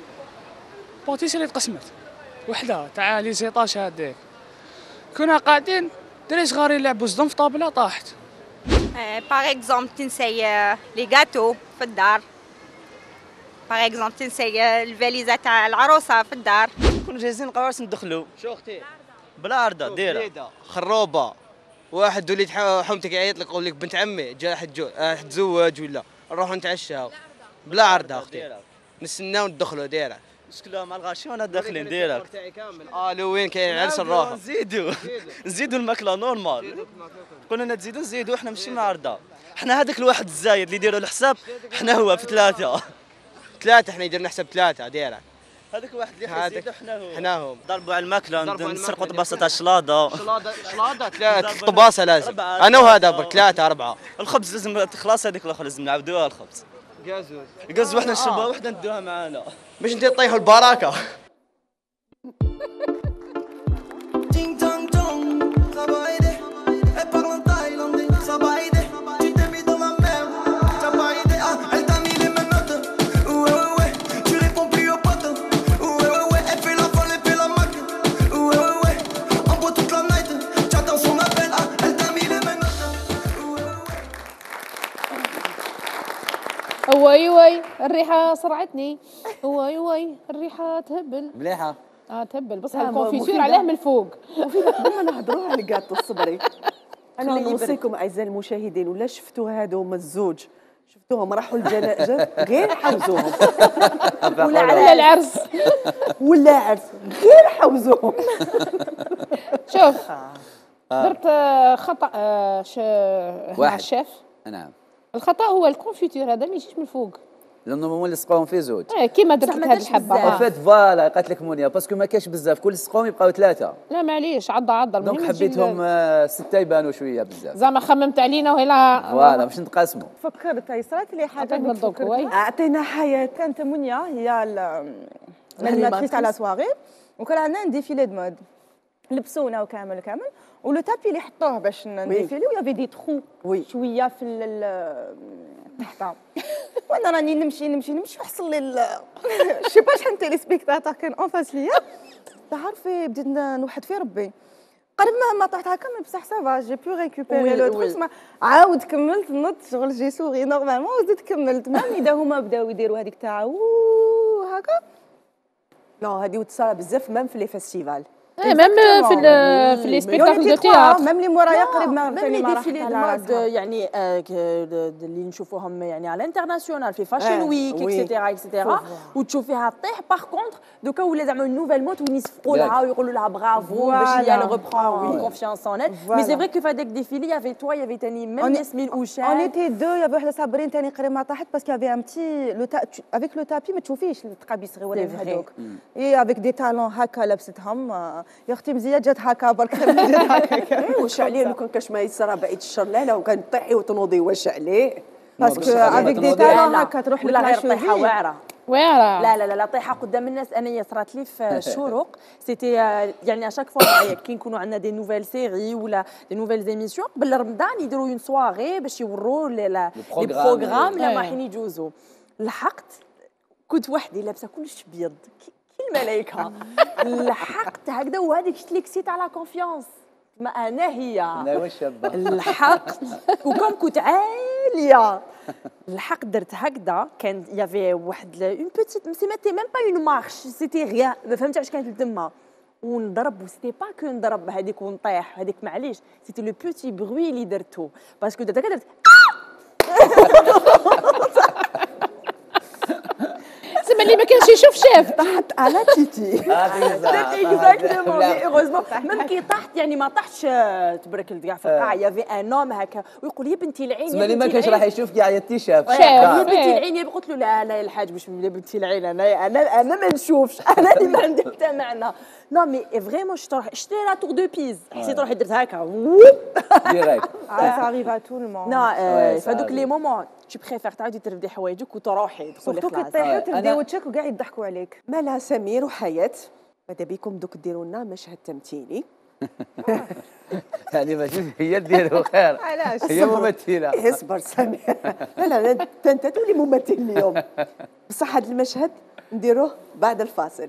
Q: بوتيس اللي تقسمت وحده تاع لي 16 هذيك، كنا قاعدين دري صغار يلعبوا صدم في طابله طاحت.
L: باغ اكزومبل تنسي لي غاتو في الدار، باغ اكزومبل تنسي الفاليزه تاع العروسه في الدار.
T: كنا جاهزين القراص ندخلوا
H: شو اختي
T: بلا عرضه دايره
H: خروبه. واحد وليد حومتك يعيط لك يقول لك بنت عمي جا حتزوج ولا نروحوا نتعشاو بلا عرضه اختي، نستناو ندخلوا دايره
T: شكلها مع الغاشي وانا داخلين ديرك.
H: وين كاين عرس نروحوا
T: نزيدوا الماكله نورمال، قلنا نزيدوا احنا ماشي مع عرضه. احنا هذاك الواحد الزايد اللي يديروا الحساب احنا هو في ثلاثه احنا يديروا نحسب ثلاثه دايره. هذاك الواحد اللي حيزيد
H: احنا هو
T: ضربوا على الماكله، نسرقوا طباسه تاع الشلاضه
H: ثلاثه طباسه لازم انا وهذا برك 3 4.
T: الخبز لازم تخلص، هذيك الاخرى لازم نعاودوها. الخبز قزوز وحده نشربوها وحده ندوها معانا
H: باش نطيحوا البركه.
A: وي الريحه صرعتني، وي الريحه تهبل
B: مليحه
A: تهبل، بس الكونفيتور عليه من الفوق.
C: وفي قبل ما نهضروا على الكاطو الصبري، انا نوصيكم اعزائي المشاهدين، ولا شفتوا هذوما الزوج شفتوهم راحوا الجنازه غير حوزوهم
A: ولا العرس
C: ولا عرس غير حوزوهم.
A: شوف درت خطا مع الشيف.
B: نعم
A: الخطا هو الكونفيتور هذا ما يجيش من الفوق،
B: لانه هما اللي سقاوهم فيه زوج.
A: كيما درت لك هذه الحبه
B: فات فوالا قالت لك مونيا باسكو ما كاش بزاف، كل سقاوهم يبقاو 3.
A: لا معليش عضه
B: دونك حبيتهم 6 يبانوا شويه بزاف،
A: زعما خممت علينا وهلا
B: فوالا باش نتقاسموا.
E: فكرت صرات لي حاجه
C: اعطينا حياه.
E: كانت مونيا هي الانيماتريس تاع لا سواري، وكان عندنا ان ديفيلي دو مود. لبسونا وكامل ولو تابي اللي حطوه باش نديفيليو يافي دي تخو شويه في تحت. وانا راني نمشي وحصل لي شي با شحال تيلي سبيكتاتور كان اون فاس ليا، تعرفي بديت نوحد في ربي قريب ما طحت هكا مي بصح سافا جي بو ريكوبيري لو تروك عاود كملت نط شغل جي سوغي نورمالمون وزدت كملت مام اذا هما بداو يديروا هذيك تاع هكا.
C: لا هذه وتصرا بزاف مام في لي فيستيفال
A: ميم في لي سبيكتاكل دو تياتر
E: ميم لي مورايا قريب ما
D: ميم لي ديفيلي يعني اللي نشوفوهم يعني على الانترناسيونال في فاشن ويك اكسيتيرا وتشوفيها طيح. باغ كونتر دوكا ولا زعما نوفيل مود وين يصفقوا لها ويقولوا لها برافو باش هي ريبرون كونفيونس اون ال. مي سي فري كو في هذاك ديفيلي يافي توا يافي ثاني ميم ياسمين اوشان
E: اون ايتي دو يافي وحده صابرين ثاني قريب ما طاحت باسكو يافي ان بتي لو افيك لو تابي ما تشوفيش التقابيس ولا هذوك اي افيك دي تالون هكا لابستهم يا اختي مزيان جات هكا برك جات هكا.
C: واش عليه لو كان كاش ما يصرى بعيد الشر لا لا وكان طيحي وتنوضي واش عليه
E: باسكو افيك دي تالون هكا تروح
D: ولا غير طيحه واعره
A: واعره
D: لا طيحه قدام الناس. انايا صرات لي في الشروق سيتي يعني اشاك فوا كي نكونوا عندنا دي نوفيل سيري ولا دي نوفيل زيميسيون قبل رمضان يديروا اون سواري باش يوروا لي بروغرام اللي رايحين يجوزوا. لحقت كنت وحدي لابسه كلش بيض الملايكه لحقت هكذا وهذيك شفت ليك سيت على كونفيونس ما انا هي لحقت وكم كنت عاليه لحقت درت هكذا. كان يافي واحد اون بوتيت سي ميتي ميم با اون مارش سيتي غيان ما فهمتش علاش كانت تما ونضرب وسيتي با كو نضرب هذيك ونطيح هذيك معليش سيتي لو بوتي بروي اللي درتو باسكو درت
A: زعما اللي ما كانش يشوف شاف
C: طحت على تيتي
D: اكزاكتومون. هيروزمون ميم كي طحت يعني ما طحتش تبرك كاع في القاع يافي ان نوم هكا ويقول يا بنتي العين
B: زعما اللي ما كانش راح يشوف كاع يا شاف
D: يا بنتي العين قلت له لا لا الحاج مش يا بنتي العين انا ما نشوفش انا اللي ما عندي حتى معنى. نو مي فريمون شتي لا تور دو بيز حسيت روحي درت هكا
B: ديريكت
E: سا اريف ا تو المون.
D: نو فهادوك لي مومون tu préfères تعاودي ترفدي حوايجك وتروحي تقولي خلاص
E: سورتو كي تطيحي وترفدي وجهك وكاع يضحكوا عليك.
C: مالها سمير وحياة ماذا بكم دوك ديروا لنا مشهد تمثيلي
B: يعني ماشي هي ديروا خير هي ممثله
C: اصبر سمير لا انت تولي ممثل اليوم بصح هذا المشهد نديروه بعد الفاصل.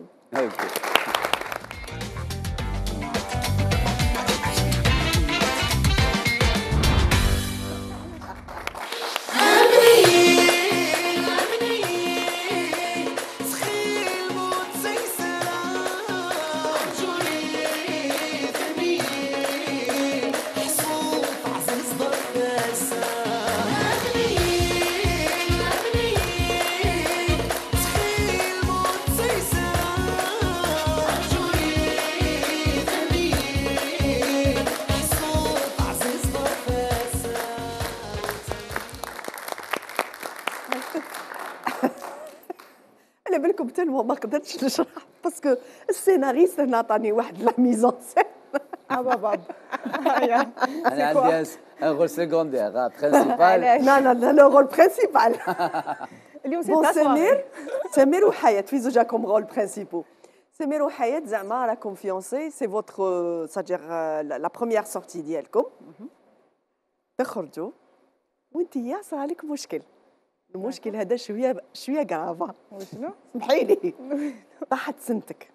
C: على بالكم تلمو ما قدرتش نشرح باسكو السيناريست هنا عطاني واحد لا ميزون سين
E: باب
B: انا عندي ان رول سيكوندير برينسيبال
C: لا لو رول برينسيبال
E: اليوم سي
C: سمير وحياة في زوجكم رول برينسيبو. سمير وحياة زعما راكم فيونسي سي فوتر سادير لا بروميير سورتي ديالكم تخرجوا وانت يا صار لك مشكل. المشكل هذا شويه كرافا.
E: وشنو؟
C: سمحي لي طاحت سنتك.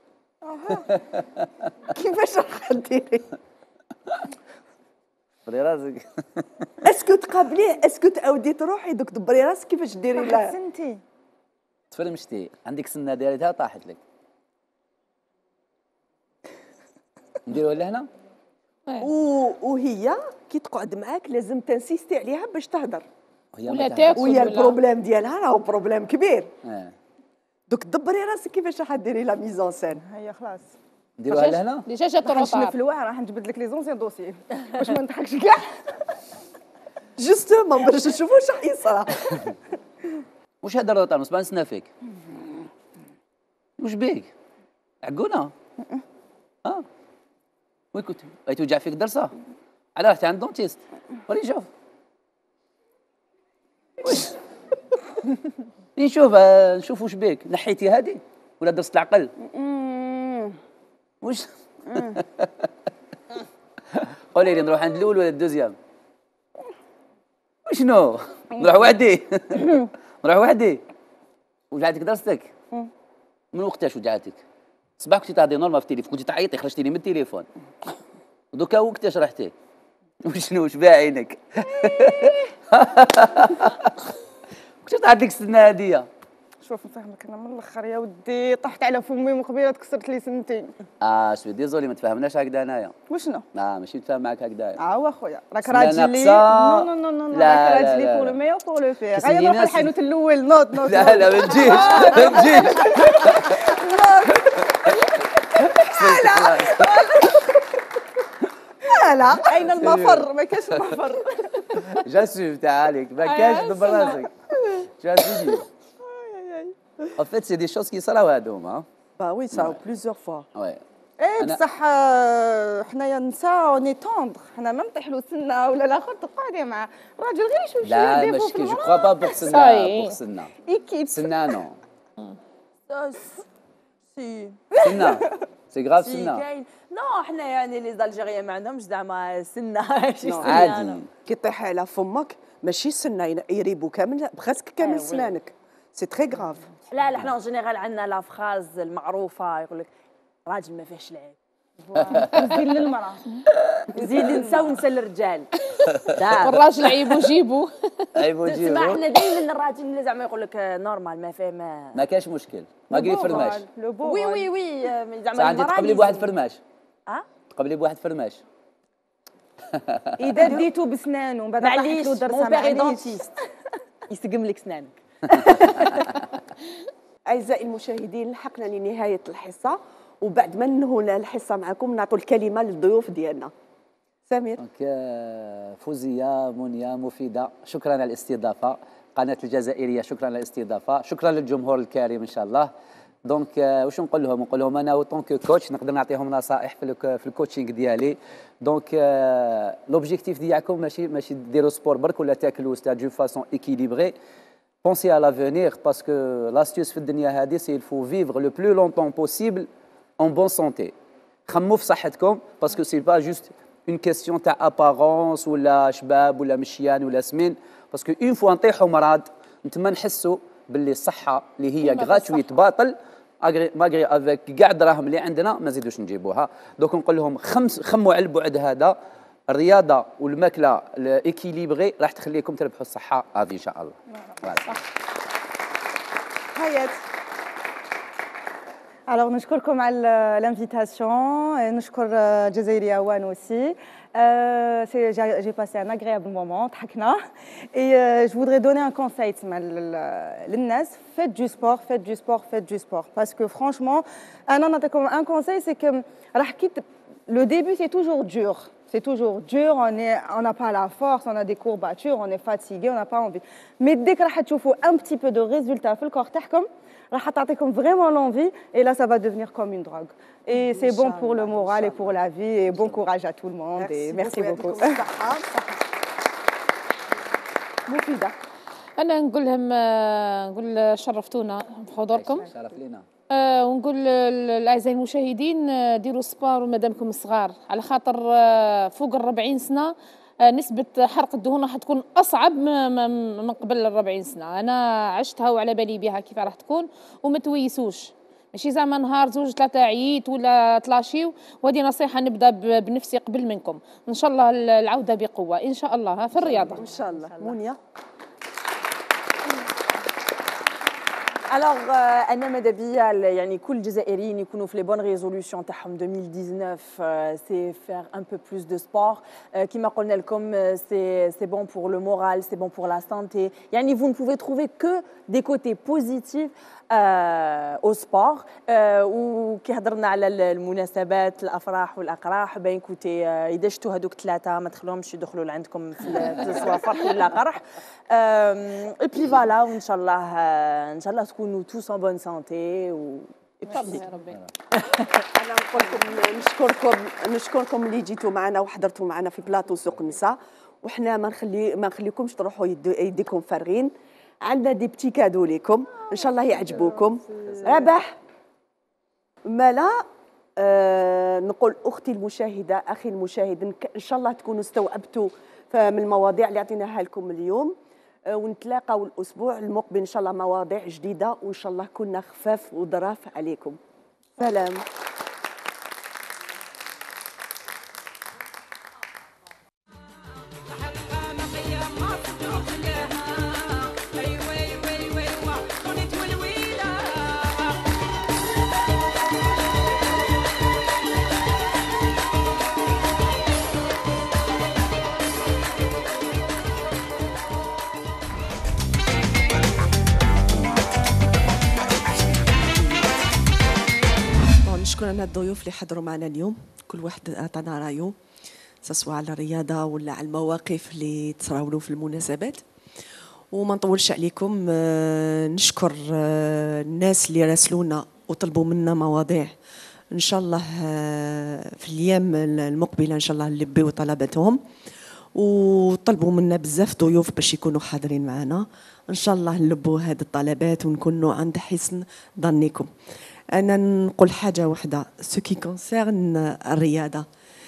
C: كيفاش راح ديري؟
B: دبري راسك.
C: اسكو تقابليه اسكو تعاودي تروحي دوك دبري راسك كيفاش ديري له؟
E: طاحت سنتي
B: تفرمشتي عندك سنه داريتها طاحت لك. نديروها لهنا؟
C: وهي كي تقعد معاك لازم تنسيستي عليها باش تهدر
A: ولا تاكل
C: ويا البروبليم ديالها راهو بروبليم كبير. دوك دبري راسك كيفاش راح ديري لا ميزون سين.
E: هيا خلاص
B: نديروها لهنا
A: ديجا جات الروطار
E: في الواعر راح نجبد لك لي زونسيان دوسي باش ما نضحكش كاع
C: جوستومون باش نشوفوا واش راح يصرى.
B: واش هذا الروطار نصبح نسنا فيك واش بيك عقونا وين كنت توجع فيك درسه على رحتي عند دونتيست وري شوف نشوف واش بيك نحيتي هذه ولا درست العقل واش قولي لي نروح عند الاول ولا الدوزيام؟ وشنو؟ نروح وحدي. نروح وحدي. وجعتك دراستك؟ من وقتاش وجعتك؟ صباح كنتي تهضري نورمال في التليفون، كنتي تعيطي خرجتي لي من التليفون. دوكا وقتاش رحتي؟ وشنو واش باع عينك؟ كنتي تعيط ديك السنه هاديه.
E: شوف نفهمك انا من الاخر يا ودي، طحت على فمي من قبيله تكسرت لي سنتين.
B: سوي ديزولي ما تفاهمناش هكذا انايا.
E: وشنو؟
B: ماشي نتفاهم معاك هكذايا.
E: واخويا راك راجلي. نو نو نو نو راك راجلي بور لو ميور بور لو فير. غير نروح الحانوت الاول. نوض.
B: لا لا ما تجيش ما تجيش.
E: لا اين المفر؟ ما كاش المفر.
B: جاسوف تعالك ما كاش دبر راسك. جاسوف. En fait, c'est des choses qui صراو هادوما.
C: Bah oui, ça plusieurs fois.
B: Ouais.
E: ايه بصح حنايا نساء اوني توندر، حنا ما نطيحلو سنه ولا الاخر تقعدي مع راجل غير يشوف شويه ديفو في
B: المراه. لا ماشي جو كخوا با بوغ سنه بوغ سنه.
E: ايكيب
B: سنه نو.
D: سي
B: سنه سي غراف سنه.
D: كاين نو حنا يعني لي زالجيريان ما عندهمش زعما سنه شي سنه.
B: عادي
C: كي طيح على فمك ماشي سنه يريبو كامل بغاتك كامل سنانك. سي تري غراف.
D: لا لا حنا اون جينيرال عندنا لا فراز المعروفه يقول لك راجل ما فيهش العيب.
E: زين للمراه
D: زين للنساء ونسى للرجال.
A: والراجل عيبو جيبو.
B: عيبو جيبو.
D: تسمع حنا دائما الراجل اللي زعما يقول لك نورمال ما فيه
B: ما كاش مشكل ما قري فرماش.
D: وي وي وي
B: زعما المراه تقبلي بواحد فرماش. تقبلي بواحد فرماش.
E: اذا ديتو بسنانو من بعد
D: معليش مون بيغي دونتيست يسقم لك سنانك.
C: أعزائي المشاهدين لحقنا لنهاية الحصة، وبعد ما ننهوا الحصة معكم نعطوا الكلمة للضيوف ديالنا. سمير.
B: فوزية، منيا، مفيدة، شكرا على الاستضافة. قناة الجزائرية شكرا على الاستضافة، شكرا للجمهور الكريم إن شاء الله. دونك واش نقول لهم؟ نقول لهم أنا أوطون كو كوتش نقدر نعطيهم نصائح في الكوتشينغ ديالي. دونك لوبجيكتيف ديالكم ماشي ديروا سبور برك ولا تاكلوا دو فاسون ايكيليبري. Pensez à l'avenir parce que l'astuce في الدنيا هذه c'est il faut vivre le plus longtemps possible en bonne santé. خموا في صحتكم parce que c'est pas juste une question تاع apparence ولا شباب ولا مشيان ولا سمين parce que une fois نطيحوا مرض نتما نحسوا باللي الصحة اللي هي gratuite باطل ماغري افيك كاع الدراهم اللي عندنا ما نزيدوش نجيبوها. دوك نقول لهم خموا على البعد هذا. الرياضه والماكله الايكيليبري راح تخليكم تربحوا الصحه هذه ان شاء الله.
E: حياتي. Alors نشكركم على l'invitation, نشكر جزائرية وان aussi. J'ai passé un agréable moment, ضحكنا. Et je voudrais donner un conseil للناس, faites du sport, faites du sport, faites du sport. Parce que franchement, un conseil, c'est que le début c'est toujours dur. C'est toujours dur, on n'a pas la force, on a des courbatures, on est fatigué, on n'a pas envie. Mais dès que vous faites un petit peu de résultats dans le corps, vous vraiment l'envie et là ça va devenir comme une drogue. Et c'est bon pour le moral et pour la vie et bon courage à tout le monde. Merci beaucoup.
C: مفيدة.
A: أنا نقول شرفتونا بحضوركم.
B: شرف لينا.
A: ونقول للأعزائي المشاهدين ديروا سبور مادامكم صغار، على خاطر فوق 40 سنة نسبة حرق الدهون راح تكون أصعب من قبل 40 سنة. أنا عشتها وعلى بالي بها كيف راح تكون، وما تويسوش. ماشي زعما نهار زوج ثلاثة عييت ولا تلاشيو، وهذه نصيحة نبدأ بنفسي قبل منكم. إن شاء الله العودة بقوة إن شاء الله في الرياضة.
C: إن شاء الله. منيا.
D: Alors انا ماذا بيا يعني كل الجزائريين يكونوا في لي بون ريزوليوشن تاعهم 2019 سي فير ان بو بلوس دو سبور كيما قلنا لكم سي بون بور لو مورال سي بون بور لا سانتي يعني vous ne pouvez trouver que des côtés positifs au sport وكي هضرنا على المناسبات الافراح والاقراح باين كوتي اذا شفتوا هذوك ثلاثه ما تخلوهمش يدخلوا لعندكم في سواء فرح ولا قرح اي بي فوالا وان شاء الله تكونوا tous en bonne santé
A: يا ربي.
C: انا نقول لكم نشكركم اللي جيتوا معنا وحضرتوا معنا في بلاطو سوق النساء، وحنا ما نخليكمش تروحوا يديكم فارغين. عندنا دي بتي كادو ليكم ان شاء الله يعجبوكم. ربح مالا نقول أختي المشاهدة أخي المشاهد إن شاء الله تكونوا استوعبتوا من المواضيع اللي عطيناها لكم اليوم، ونتلاقاو الأسبوع المقبل إن شاء الله مواضيع جديدة، وإن شاء الله كنا خفاف وظراف عليكم. سلام. نشكر أنا الضيوف اللي حضروا معنا اليوم، كل واحد أعطانا رأيه سواء على الرياضة ولا على المواقف اللي تصراولوا في المناسبات. وما نطولش عليكم، نشكر الناس اللي راسلونا وطلبوا منا مواضيع. إن شاء الله في الأيام المقبلة إن شاء الله نلبيو طلباتهم، وطلبوا منا بزاف ضيوف باش يكونوا حاضرين معنا. إن شاء الله نلبوا هذه الطلبات ونكونوا عند حسن ظنكم. أنا نقول حاجة واحدة سو كي كونسيرن الرياضة.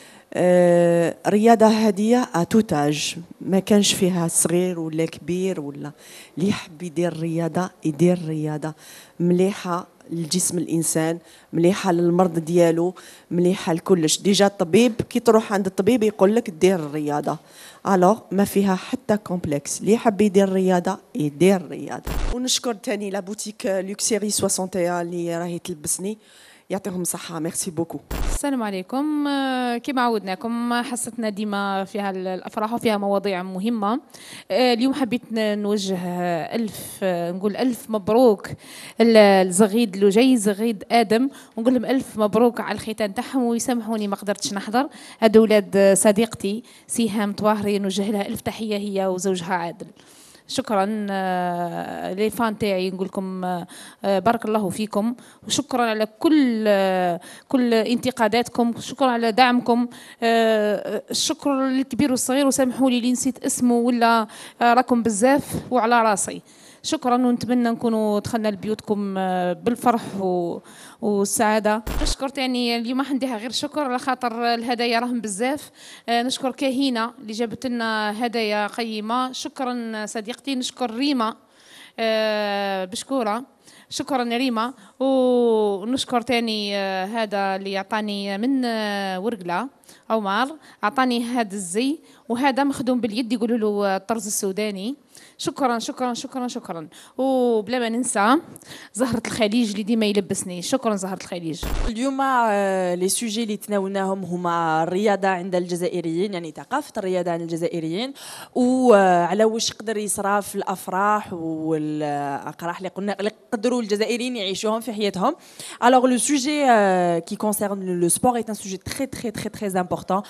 C: الرياضة هذه أتوتاج، ما كانش فيها صغير ولا كبير، ولا اللي يحب يدير الرياضة يدير الرياضة مليحة لجسم الإنسان، مليحة للمرض ديالو، مليحة لكلش. ديجا الطبيب كي تروح عند الطبيب يقول لك دير الرياضة، الوغ ما فيها حتى كومبلكس. اللي يحب يدير الرياضة يدير الرياضة. ونشكر تاني لا بوتيك لوكسيري 61 اللي راهي تلبسني، يعطيهم الصحة. ميرسي بوكو.
A: السلام عليكم. كما عودناكم حصتنا ديما فيها الأفراح وفيها مواضيع مهمة. اليوم حبيت نوجه نقول ألف مبروك الزغيد لجي زغيد آدم، ونقول لهم ألف مبروك على الختان تاعهم، ويسامحوني ما قدرتش نحضر. هادو ولاد صديقتي سهام طواهري، نوجه لها ألف تحية هي وزوجها عادل. شكرا لي فان تاعي، نقول لكم بارك الله فيكم، وشكرا على كل انتقاداتكم، شكرا على دعمكم. الشكر للكبير والصغير، وسامحوا لي اللي نسيت اسمه ولا راكم بزاف وعلى راسي. شكرا، ونتمنى نكونوا دخلنا لبيوتكم بالفرح والسعاده. نشكر تاني اليوم ما عنديها غير شكر على خاطر الهدايا راهم بزاف. نشكر كاهينه اللي جابت لنا هدايا قيمه. شكرا صديقتي. نشكر ريما بشكوره. شكرا ريما. ونشكر تاني هذا اللي يعطاني من ورقله عمر، اعطاني هذا الزي، وهذا مخدوم باليد يقولوا له الطرز السوداني. شكرا شكرا شكرا شكرا. وبلا ما ننسى زهرة الخليج اللي ديما يلبسني. شكرا زهرة الخليج.
D: اليوم لي سوجي اللي تناولناهم هما الرياضة عند الجزائريين، يعني ثقافة الرياضة عند الجزائريين، وعلى واش يقدر يصرى في الأفراح والأقراح اللي قلنا اللي يقدروا الجزائريين يعيشوهم في حياتهم. Alors le sujet qui concerne le sport est un sujet très très très très important.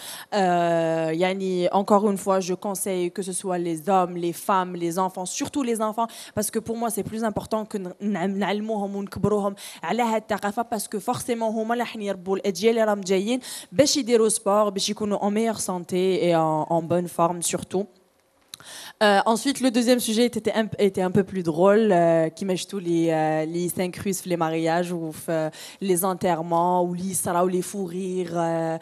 D: يعني encore une fois je conseille que ce soit les hommes, les femmes, les enfants, surtout les enfants, parce que pour moi c'est plus important que نعلموهم ونكبروهم على هاد الثقافة، parce que forcément هما اللي راح يربوا الأجيال اللي راهم جايين باش يديروا سبور، باش يكونوا en meilleure santé et en bonne forme surtout. Ensuite, le deuxième sujet était un peu plus drôle, qui mêche tous les s'incrusent les mariages ou les enterrements ou les sara ou les fous rires,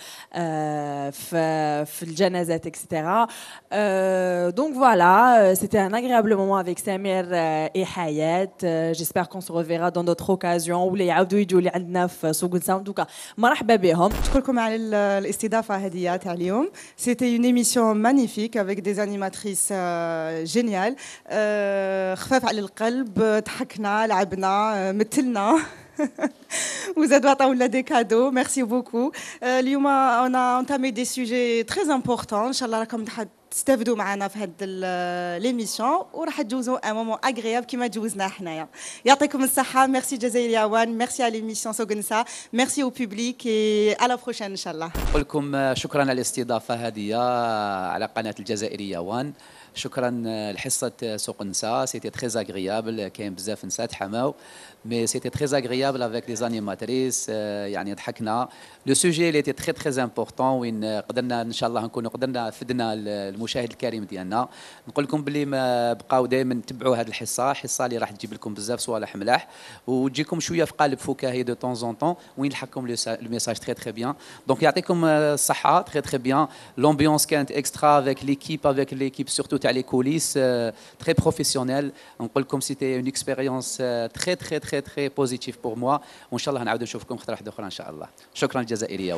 D: le janazat, etc. Donc voilà, c'était un agréable moment avec Samir et Hayat. J'espère qu'on se reverra dans d'autres occasions. ou les عاودوا يجوا اللي عندنا في سوق السام. دوكا مرحبا بهم.
E: نشكركم على الاستضافة هذه تاع اليوم. C'était une émission magnifique avec des animatrices جينيال، خفاف على القلب، ضحكنا لعبنا مثلنا وزادوا عطاونا دي كادو. ميرسي بوكو. اليوم on a entamé des sujets très importants. ان شاء الله راكم تستافدوا معنا في هاد ليميسيون، وراح تجوزوا ان مومون اغرياب كيما جوزنا حنايا. يعطيكم الصحه. ميرسي جزائريه وان، ميرسي على ليميسيون سوغنسا، ميرسي او بوبليك، اي على بروشين ان شاء الله.
B: نقول لكم شكرا على الاستضافه هذه على قناه الجزائريه وان. شكرا لحصه سوق النساء، سيتي تري اغريابل، كاين بزاف نساء تحماو، مي سيتي تري اغريابل افيك لي زانيماتريس، يعني ضحكنا. لو سوجي اللي تي تري امبورطون، وين قدرنا ان شاء الله نكونوا قدرنا فدنا المشاهد الكريم ديالنا. نقول لكم باللي ما بقاو دائما تبعوا هذه الحصه اللي راح تجيب لكم بزاف صوالح ملاح وتجيكم شويه في قالب فكاهي دو طون زون طون، وين لحقكم الميساج تري بيان. دونك يعطيكم الصحه، تري بيان. لومبيونس كانت اكسترا افيك ليكيب سورتو تاع لي كوليس تري بروفيسيونيل. نقول لكم سيتي اون اكسبيريونس تري بوزيتيف بور موا، وان شاء الله نعاودوا نشوفكم خطره واحده اخرى ان شاء الله. شكرا الجزائريه.